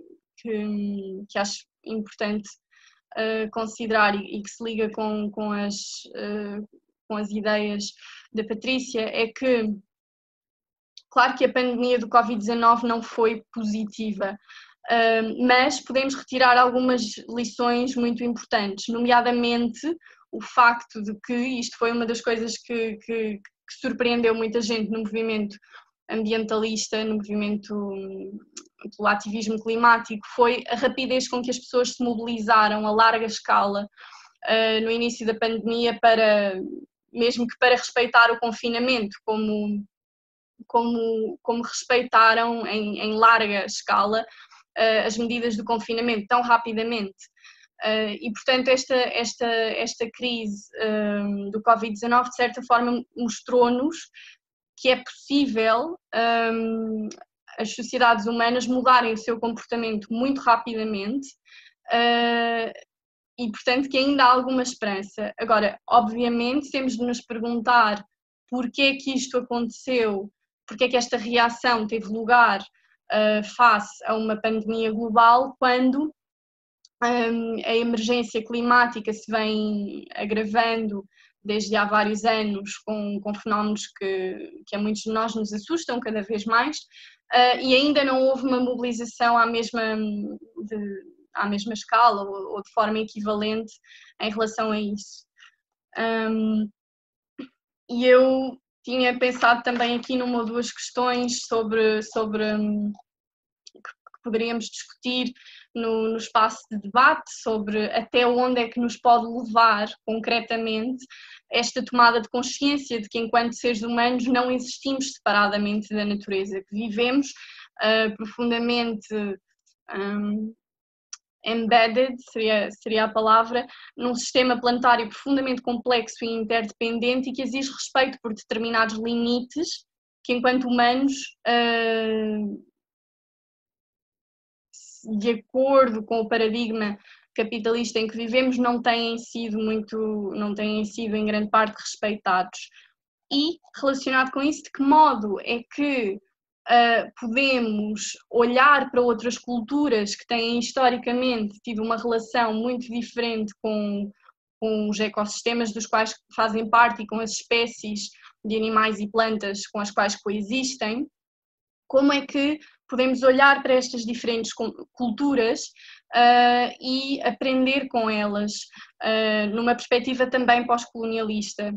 acho importante considerar e que se liga com as ideias da Patrícia, é que claro que a pandemia do Covid-19 não foi positiva, mas podemos retirar algumas lições muito importantes, nomeadamente o facto de que, isto foi uma das coisas que surpreendeu muita gente no movimento ambientalista, no movimento pelo ativismo climático, foi a rapidez com que as pessoas se mobilizaram a larga escala no início da pandemia, mesmo que para respeitar o confinamento, como respeitaram em larga escala as medidas do confinamento tão rapidamente. E portanto esta crise do Covid-19 de certa forma mostrou-nos que é possível as sociedades humanas mudarem o seu comportamento muito rapidamente, e portanto que ainda há alguma esperança. Agora, obviamente temos de nos perguntar porque é que isto aconteceu, porque é que esta reação teve lugar face a uma pandemia global, quando a emergência climática se vem agravando desde há vários anos com fenómenos que a muitos de nós nos assustam cada vez mais, e ainda não houve uma mobilização à mesma escala ou de forma equivalente em relação a isso. E eu tinha pensado também aqui numa ou duas questões sobre que poderíamos discutir no espaço de debate, sobre até onde é que nos pode levar concretamente esta tomada de consciência de que enquanto seres humanos não existimos separadamente da natureza, que vivemos profundamente embedded, seria a palavra, num sistema planetário profundamente complexo e interdependente e que exige respeito por determinados limites que enquanto humanos, de acordo com o paradigma capitalista em que vivemos, não têm sido em grande parte respeitados. E, relacionado com isso, de que modo é que podemos olhar para outras culturas que têm historicamente tido uma relação muito diferente com os ecossistemas dos quais fazem parte e com as espécies de animais e plantas com as quais coexistem, como é que podemos olhar para estas diferentes culturas e aprender com elas, numa perspectiva também pós-colonialista.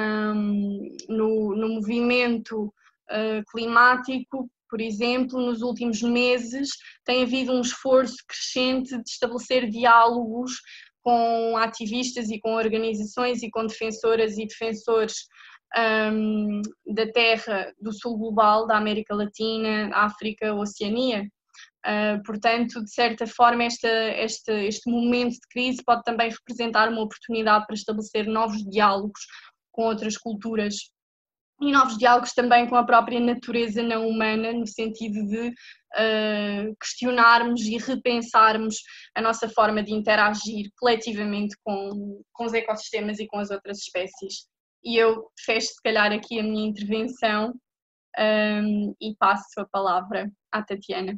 No movimento climático, por exemplo, nos últimos meses tem havido um esforço crescente de estabelecer diálogos com ativistas e com organizações e com defensoras e defensores da Terra, do Sul global, da América Latina, África, Oceania. Portanto, de certa forma, este momento de crise pode também representar uma oportunidade para estabelecer novos diálogos com outras culturas e novos diálogos também com a própria natureza não humana, no sentido de questionarmos e repensarmos a nossa forma de interagir coletivamente com os ecossistemas e com as outras espécies. E eu fecho, se calhar, aqui a minha intervenção e passo a palavra à Tatiana.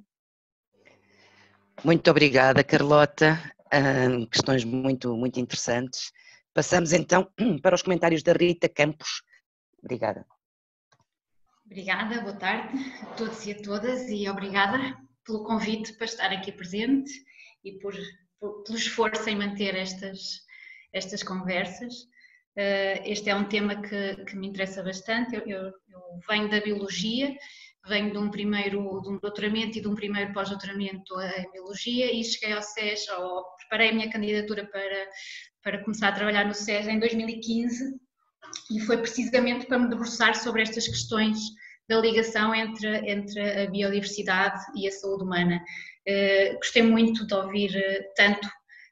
Muito obrigada, Carlota. Questões muito, muito interessantes. Passamos então para os comentários da Rita Campos. Obrigada. Obrigada, boa tarde a todos e a todas e obrigada pelo convite para estar aqui presente e pelo esforço em manter estas conversas. Este é um tema que me interessa bastante. Eu venho da biologia, venho de um doutoramento e de um primeiro pós-doutoramento em biologia e cheguei ao SES, preparei a minha candidatura para começar a trabalhar no SES em 2015 e foi precisamente para me debruçar sobre estas questões da ligação entre a biodiversidade e a saúde humana. Gostei muito de ouvir tanto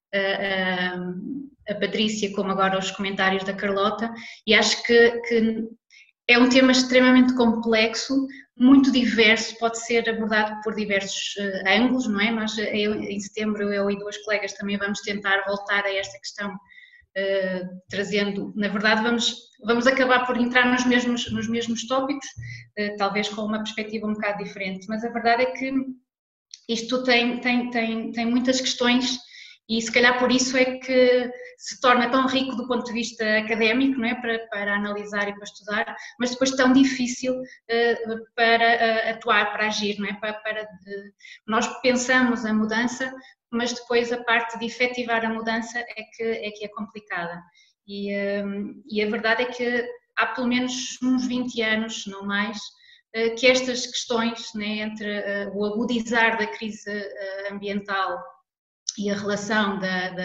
a Patrícia como agora os comentários da Carlota e acho que é um tema extremamente complexo, muito diverso, pode ser abordado por diversos ângulos, não é? Nós em setembro eu e duas colegas também vamos tentar voltar a esta questão trazendo, na verdade vamos acabar por entrar nos mesmos tópicos, talvez com uma perspectiva um bocado diferente, mas a verdade é que isto tem muitas questões e se calhar por isso é que se torna tão rico do ponto de vista académico, não é? Para analisar e para estudar, mas depois tão difícil para atuar, para agir, não é? Nós pensamos a mudança, mas depois a parte de efetivar a mudança é que é complicada. E a verdade é que há pelo menos uns 20 anos, não mais, que estas questões, né, entre o agudizar da crise ambiental e a relação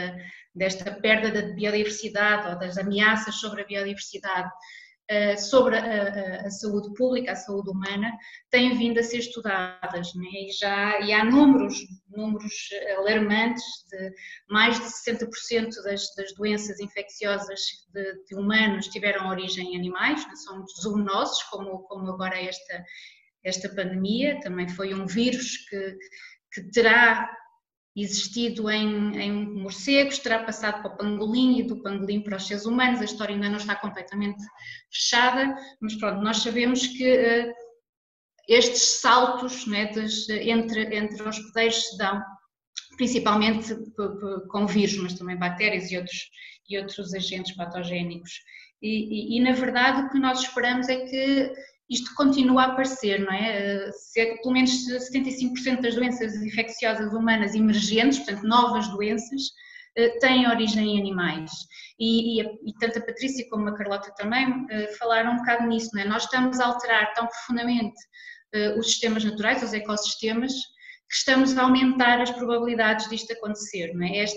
desta perda da biodiversidade ou das ameaças sobre a biodiversidade sobre a saúde pública, a saúde humana, têm vindo a ser estudadas, né? E há números alarmantes de mais de 60% das doenças infecciosas de humanos tiveram origem em animais, não são zoonoses, como agora esta pandemia, também foi um vírus que terá existido em morcegos, terá passado para o pangolim e do pangolim para os seres humanos, a história ainda não está completamente fechada, mas pronto, nós sabemos que estes saltos, né, entre hospedeiros se dão principalmente com vírus, mas também bactérias e outros agentes patogénicos. E na verdade o que nós esperamos é que isto continua a aparecer, não é? Pelo menos 75% das doenças infecciosas humanas emergentes, portanto novas doenças, têm origem em animais. E tanto a Patrícia como a Carlota também falaram um bocado nisso, não é? Nós estamos a alterar tão profundamente os sistemas naturais, os ecossistemas, que estamos a aumentar as probabilidades disto acontecer, não é?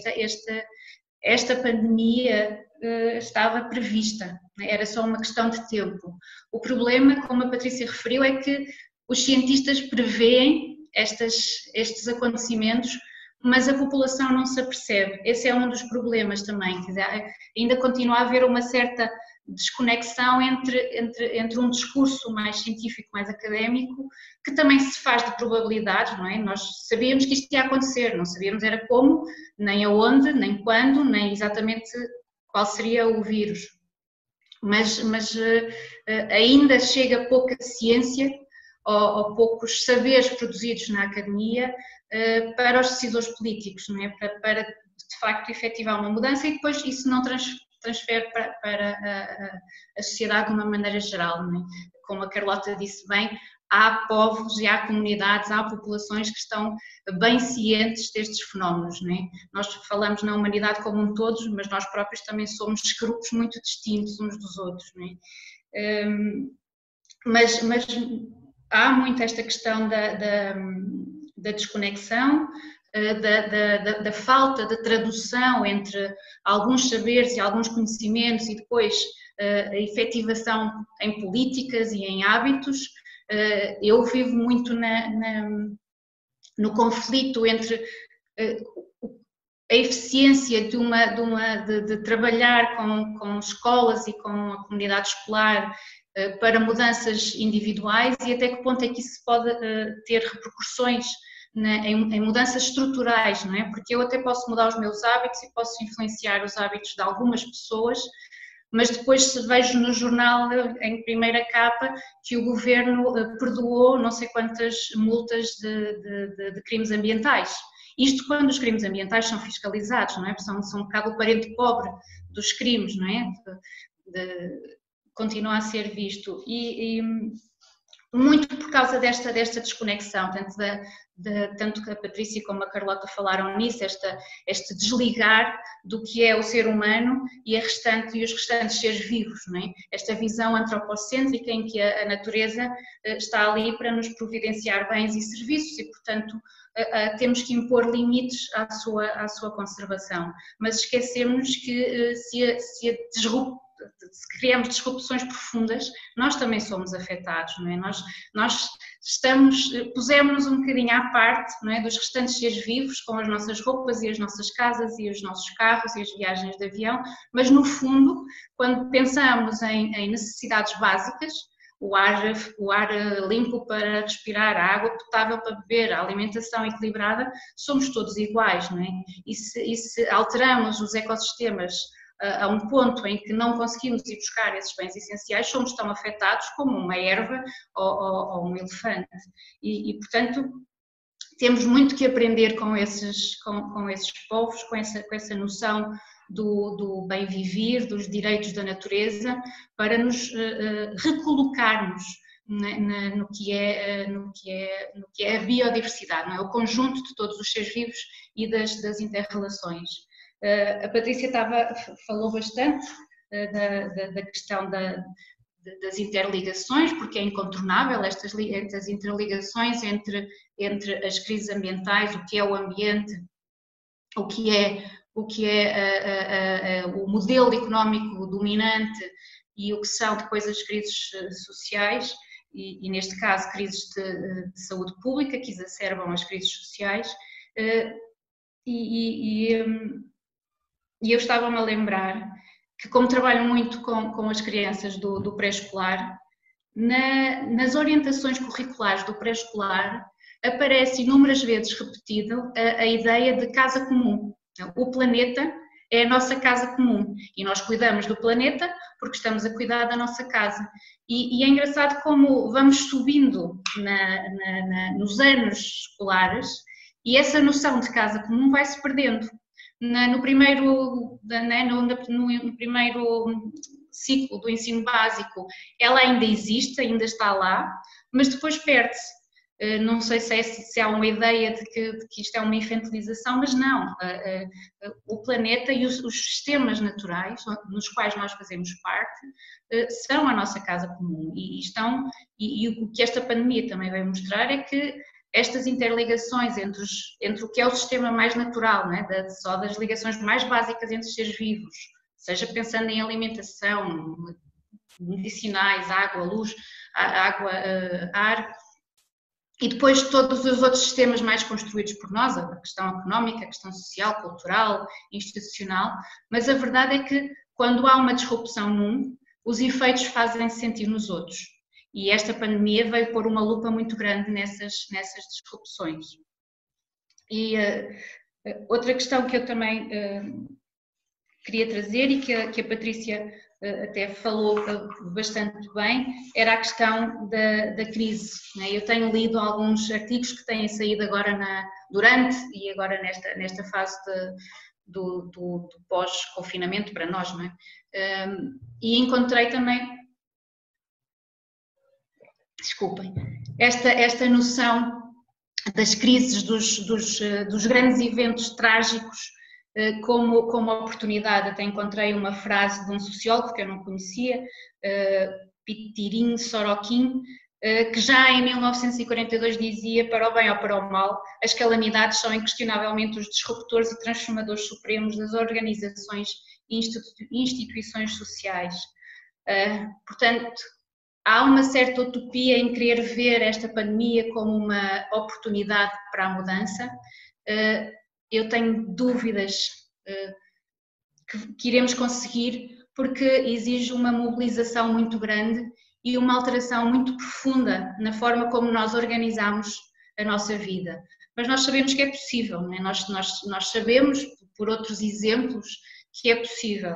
Esta pandemia estava prevista, era só uma questão de tempo. O problema, como a Patrícia referiu, é que os cientistas preveem estes acontecimentos, mas a população não se apercebe. Esse é um dos problemas também, quer dizer, ainda continua a haver uma certa desconexão entre um discurso mais científico, mais académico, que também se faz de probabilidades, não é? Nós sabíamos que isto ia acontecer, não sabíamos era como, nem aonde, nem quando, nem exatamente qual seria o vírus. Mas ainda chega pouca ciência ou poucos saberes produzidos na academia para os decisores políticos, não é? Para de facto efetivar uma mudança e depois isso não transfere para a sociedade de uma maneira geral, não é? Como a Carlota disse bem, há povos e há comunidades, há populações que estão bem cientes destes fenómenos, não é? Nós falamos na humanidade como um todo, mas nós próprios também somos grupos muito distintos uns dos outros, não é? Mas há muito esta questão da desconexão, da falta de tradução entre alguns saberes e alguns conhecimentos e depois a efetivação em políticas e em hábitos. Eu vivo muito no conflito entre a eficiência de trabalhar com escolas e com a comunidade escolar para mudanças individuais e até que ponto é que isso pode ter repercussões em mudanças estruturais, não é? Porque eu até posso mudar os meus hábitos e posso influenciar os hábitos de algumas pessoas, mas depois se vejo no jornal, em primeira capa, que o governo perdoou não sei quantas multas de crimes ambientais. Isto quando os crimes ambientais são fiscalizados, não é? São um bocado o parente pobre dos crimes, não é? Continua a ser visto. E muito por causa desta desconexão, tanto que a Patrícia como a Carlota falaram nisso, este desligar do que é o ser humano e os restantes seres vivos, não é? Esta visão antropocêntrica em que a natureza está ali para nos providenciar bens e serviços e, portanto, temos que impor limites à sua conservação, mas esquecemos que se criamos disrupções profundas, nós também somos afetados, não é? Nós pusemos-nos um bocadinho à parte, não é, dos restantes seres vivos, com as nossas roupas e as nossas casas e os nossos carros e as viagens de avião, mas no fundo, quando pensamos em necessidades básicas, o ar limpo para respirar, a água potável para beber, a alimentação equilibrada, somos todos iguais, não é? E se alteramos os ecossistemas a um ponto em que não conseguimos ir buscar esses bens essenciais, somos tão afetados como uma erva ou um elefante. E portanto, temos muito que aprender com esses povos, com essa noção do bem viver, dos direitos da natureza, para nos recolocarmos no que é a biodiversidade, não é? O conjunto de todos os seres vivos e das inter-relações. A Patrícia falou bastante da questão das interligações, porque é incontornável estas interligações entre as crises ambientais, o que é o ambiente, o que é o modelo económico dominante e o que são depois as crises sociais e neste caso crises de saúde pública que exacerbam as crises sociais e eu estava-me a lembrar que, como trabalho muito com as crianças do pré-escolar, nas orientações curriculares do pré-escolar aparece inúmeras vezes repetido a ideia de casa comum. O planeta é a nossa casa comum e nós cuidamos do planeta porque estamos a cuidar da nossa casa. E é engraçado como vamos subindo nos anos escolares e essa noção de casa comum vai-se perdendo. No primeiro ciclo do ensino básico ela ainda existe, ainda está lá, mas depois perde-se. Não sei se há uma ideia de que isto é uma infantilização, mas não. O planeta e os sistemas naturais nos quais nós fazemos parte são a nossa casa comum e o que esta pandemia também veio mostrar é que estas interligações entre o que é o sistema mais natural, não é? Só das ligações mais básicas entre os seres vivos, seja pensando em alimentação, medicinais, água, luz, ar, e depois todos os outros sistemas mais construídos por nós, a questão económica, a questão social, cultural, institucional, mas a verdade é que quando há uma disrupção num, os efeitos fazem-se sentir nos outros. E esta pandemia veio pôr uma lupa muito grande nessas disrupções. E outra questão que eu também queria trazer e que a Patrícia até falou bastante bem, era a questão da crise. Eu tenho lido alguns artigos que têm saído agora durante e agora nesta fase do pós-confinamento para nós, não é? E encontrei também, desculpem, esta noção das crises, dos grandes eventos trágicos como oportunidade. Até encontrei uma frase de um sociólogo que eu não conhecia, Pitirim Sorokin, que já em 1942 dizia: para o bem ou para o mal, as calamidades são inquestionavelmente os disruptores e transformadores supremos das organizações e instituições sociais. Portanto, há uma certa utopia em querer ver esta pandemia como uma oportunidade para a mudança. Eu tenho dúvidas que iremos conseguir, porque exige uma mobilização muito grande e uma alteração muito profunda na forma como nós organizamos a nossa vida. Mas nós sabemos que é possível, não é? Nós sabemos, por outros exemplos, que é possível.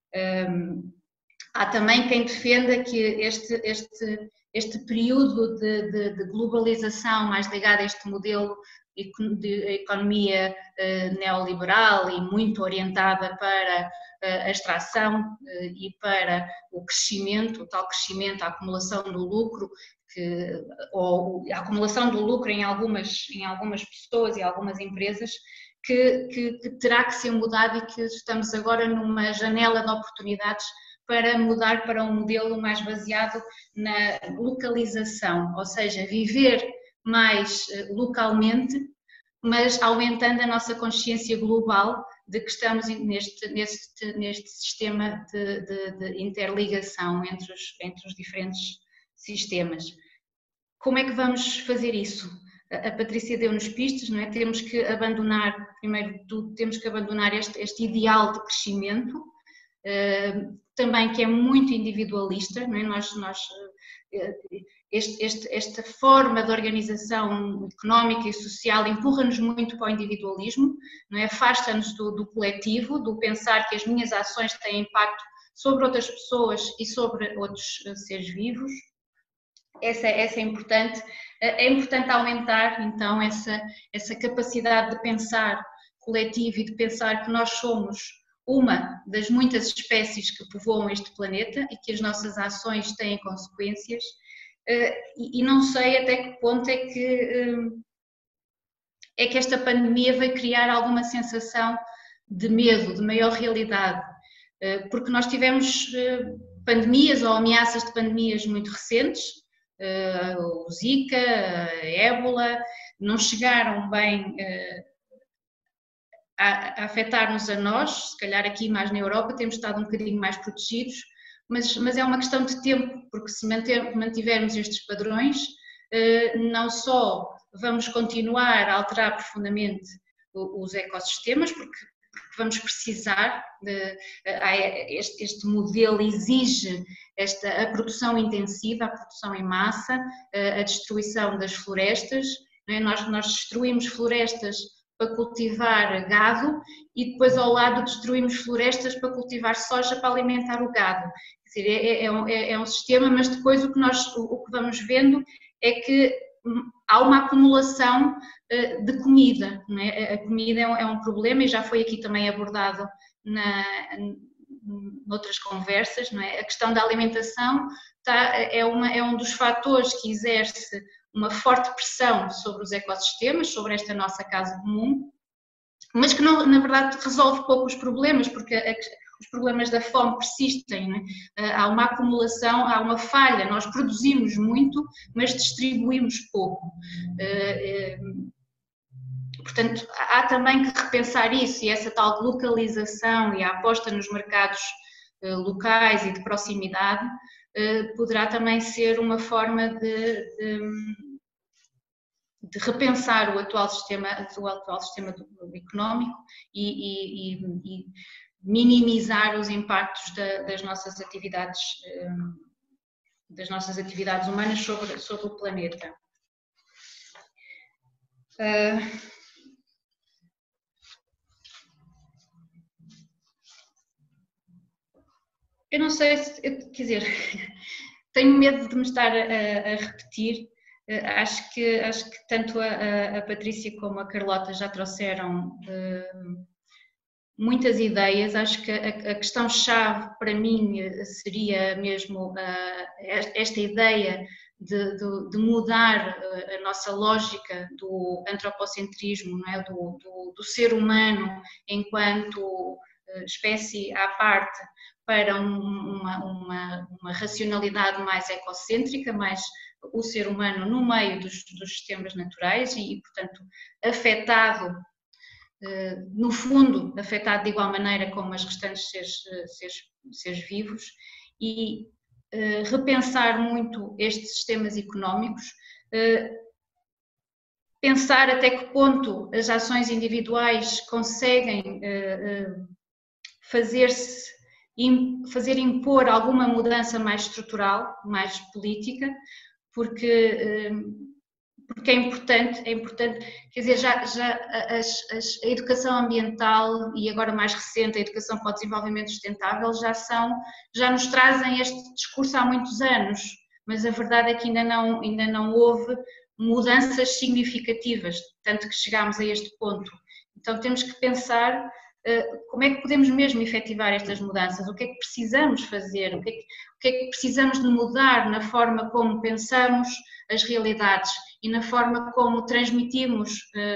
Há também quem defenda que este período de globalização mais ligado a este modelo de economia neoliberal e muito orientada para a extração e para o crescimento, o tal crescimento, a acumulação do lucro, ou a acumulação do lucro em algumas pessoas e algumas empresas, que terá que ser mudado e que estamos agora numa janela de oportunidades para mudar para um modelo mais baseado na localização, ou seja, viver mais localmente, mas aumentando a nossa consciência global de que estamos neste sistema de interligação entre os diferentes sistemas. Como é que vamos fazer isso? A Patrícia deu-nos pistas, não é? Temos que abandonar, primeiro de tudo, temos que abandonar este ideal de crescimento, também que é muito individualista, não é? Esta forma de organização económica e social empurra-nos muito para o individualismo, não é? Afasta-nos do coletivo, do pensar que as minhas ações têm impacto sobre outras pessoas e sobre outros seres vivos. Essa é importante. É importante aumentar, então, essa capacidade de pensar coletivo e de pensar que nós somos uma das muitas espécies que povoam este planeta e que as nossas ações têm consequências, e não sei até que ponto é que esta pandemia vai criar alguma sensação de medo, de maior realidade, porque nós tivemos pandemias ou ameaças de pandemias muito recentes, o Zika, a Ébola, não chegaram bem a afetar-nos a nós, se calhar aqui mais na Europa temos estado um bocadinho mais protegidos, mas é uma questão de tempo, porque se mantivermos estes padrões, não só vamos continuar a alterar profundamente os ecossistemas, porque vamos precisar, este modelo exige a produção intensiva, a produção em massa, a destruição das florestas, não é? Nós destruímos florestas para cultivar gado e depois ao lado destruímos florestas para cultivar soja para alimentar o gado. Quer dizer, é um sistema, mas depois o que vamos vendo é que há uma acumulação de comida, não é? A comida é um problema e já foi aqui também abordado noutras conversas, não é? A questão da alimentação é um dos fatores que exerce uma forte pressão sobre os ecossistemas, sobre esta nossa casa comum, mas que não, na verdade resolve pouco os problemas, porque os problemas da fome persistem, não é? Há uma acumulação, há uma falha, nós produzimos muito, mas distribuímos pouco. Portanto, há também que repensar isso, e essa tal localização e a aposta nos mercados locais e de proximidade poderá também ser uma forma de repensar o atual sistema económico e minimizar os impactos das nossas atividades humanas sobre o planeta. Eu não sei, quer dizer, tenho medo de me estar a repetir. Acho que tanto a Patrícia como a Carlota já trouxeram muitas ideias. Acho que a questão-chave para mim seria mesmo esta ideia de mudar a nossa lógica do antropocentrismo, não é? do ser humano enquanto espécie à parte, para uma racionalidade mais ecocêntrica, mais o ser humano no meio dos sistemas naturais e, portanto, afetado, no fundo, afetado de igual maneira como as restantes seres vivos, e repensar muito estes sistemas económicos, pensar até que ponto as ações individuais conseguem fazer impor alguma mudança mais estrutural, mais política, porque é importante, quer dizer, a educação ambiental e agora mais recente a educação para o desenvolvimento sustentável já nos trazem este discurso há muitos anos, mas a verdade é que ainda não houve mudanças significativas, tanto que chegámos a este ponto. Então temos que pensar como é que podemos mesmo efetivar estas mudanças, o que é que precisamos fazer, o que é que precisamos de mudar na forma como pensamos as realidades e na forma como transmitimos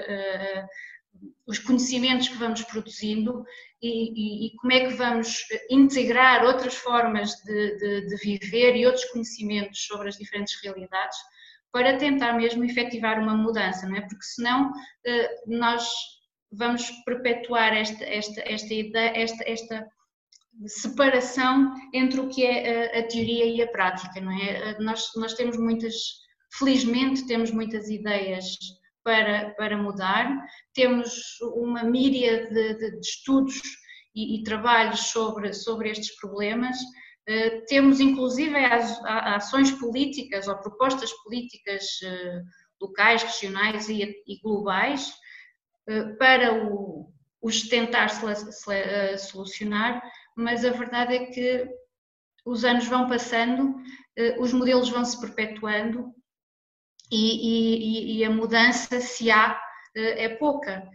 os conhecimentos que vamos produzindo e como é que vamos integrar outras formas de viver e outros conhecimentos sobre as diferentes realidades para tentar mesmo efetivar uma mudança, não é? Porque senão nós vamos perpetuar esta ideia, esta separação entre o que é a teoria e a prática, não é? Nós temos felizmente temos muitas ideias para mudar, temos uma míria de estudos e trabalhos sobre estes problemas, temos inclusive ações políticas ou propostas políticas locais, regionais e globais para os tentar solucionar, mas a verdade é que os anos vão passando, os modelos vão se perpetuando e a mudança, se há, é pouca.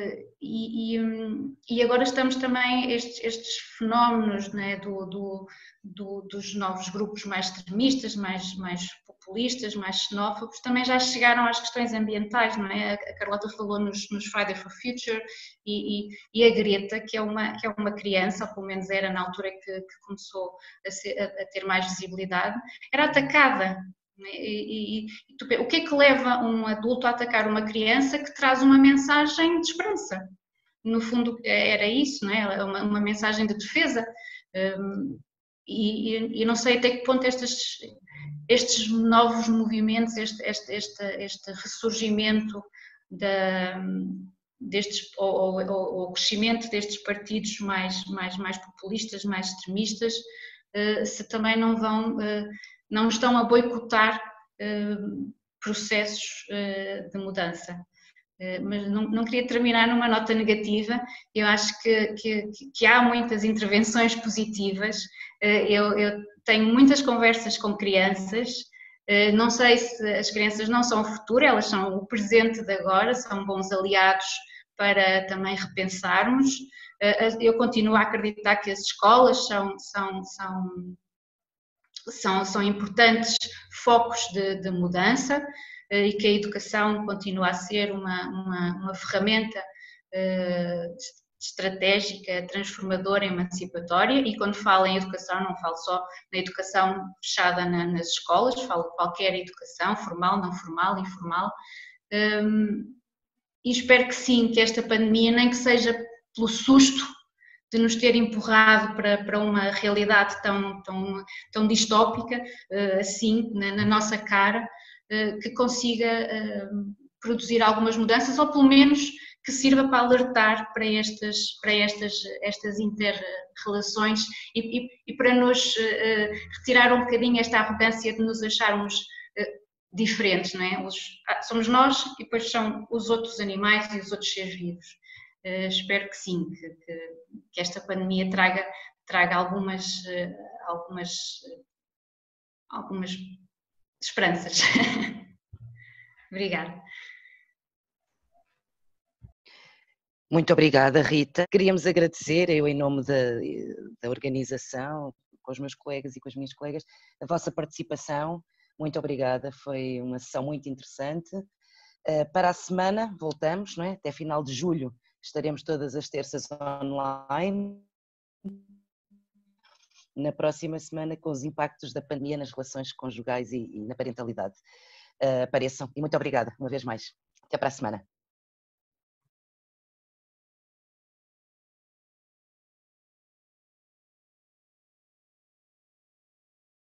E agora estamos também, estes fenómenos, né, dos novos grupos mais extremistas, mais populistas, mais xenófobos, também já chegaram às questões ambientais, não é? A Carlota falou nos Friday for Future e a Greta, que é uma criança, ou pelo menos era na altura que começou a ter mais visibilidade, era atacada. O que é que leva um adulto a atacar uma criança que traz uma mensagem de esperança? No fundo era isso, não é? Uma mensagem de defesa, e não sei até que ponto estes novos movimentos, este ressurgimento o crescimento destes partidos mais populistas, mais extremistas, se também não estão a boicotar processos de mudança. Mas não queria terminar numa nota negativa. Eu acho que há muitas intervenções positivas. Eu tenho muitas conversas com crianças. Não sei se as crianças não são o futuro, elas são o presente de agora, são bons aliados para também repensarmos. Eu continuo a acreditar que as escolas são importantes focos de mudança e que a educação continua a ser uma ferramenta estratégica, transformadora, emancipatória, e quando falo em educação não falo só na educação fechada nas escolas, falo de qualquer educação, formal, não formal, informal, e espero que sim, que esta pandemia, nem que seja pelo susto de nos ter empurrado para uma realidade tão distópica, assim, na nossa cara, que consiga produzir algumas mudanças, ou pelo menos que sirva para alertar para estas inter-relações e para nos retirar um bocadinho esta arrogância de nos acharmos diferentes, não é? Somos nós e depois são os outros animais e os outros seres vivos. Espero que sim, que esta pandemia traga algumas esperanças. Obrigada. Muito obrigada, Rita. Queríamos agradecer, eu em nome da organização, com os meus colegas e com as minhas colegas, a vossa participação. Muito obrigada, foi uma sessão muito interessante. Para a semana voltamos, não é? Até final de julho estaremos todas as terças online. Na próxima semana com os impactos da pandemia nas relações conjugais e na parentalidade. Apareçam e muito obrigada uma vez mais. Até para a semana.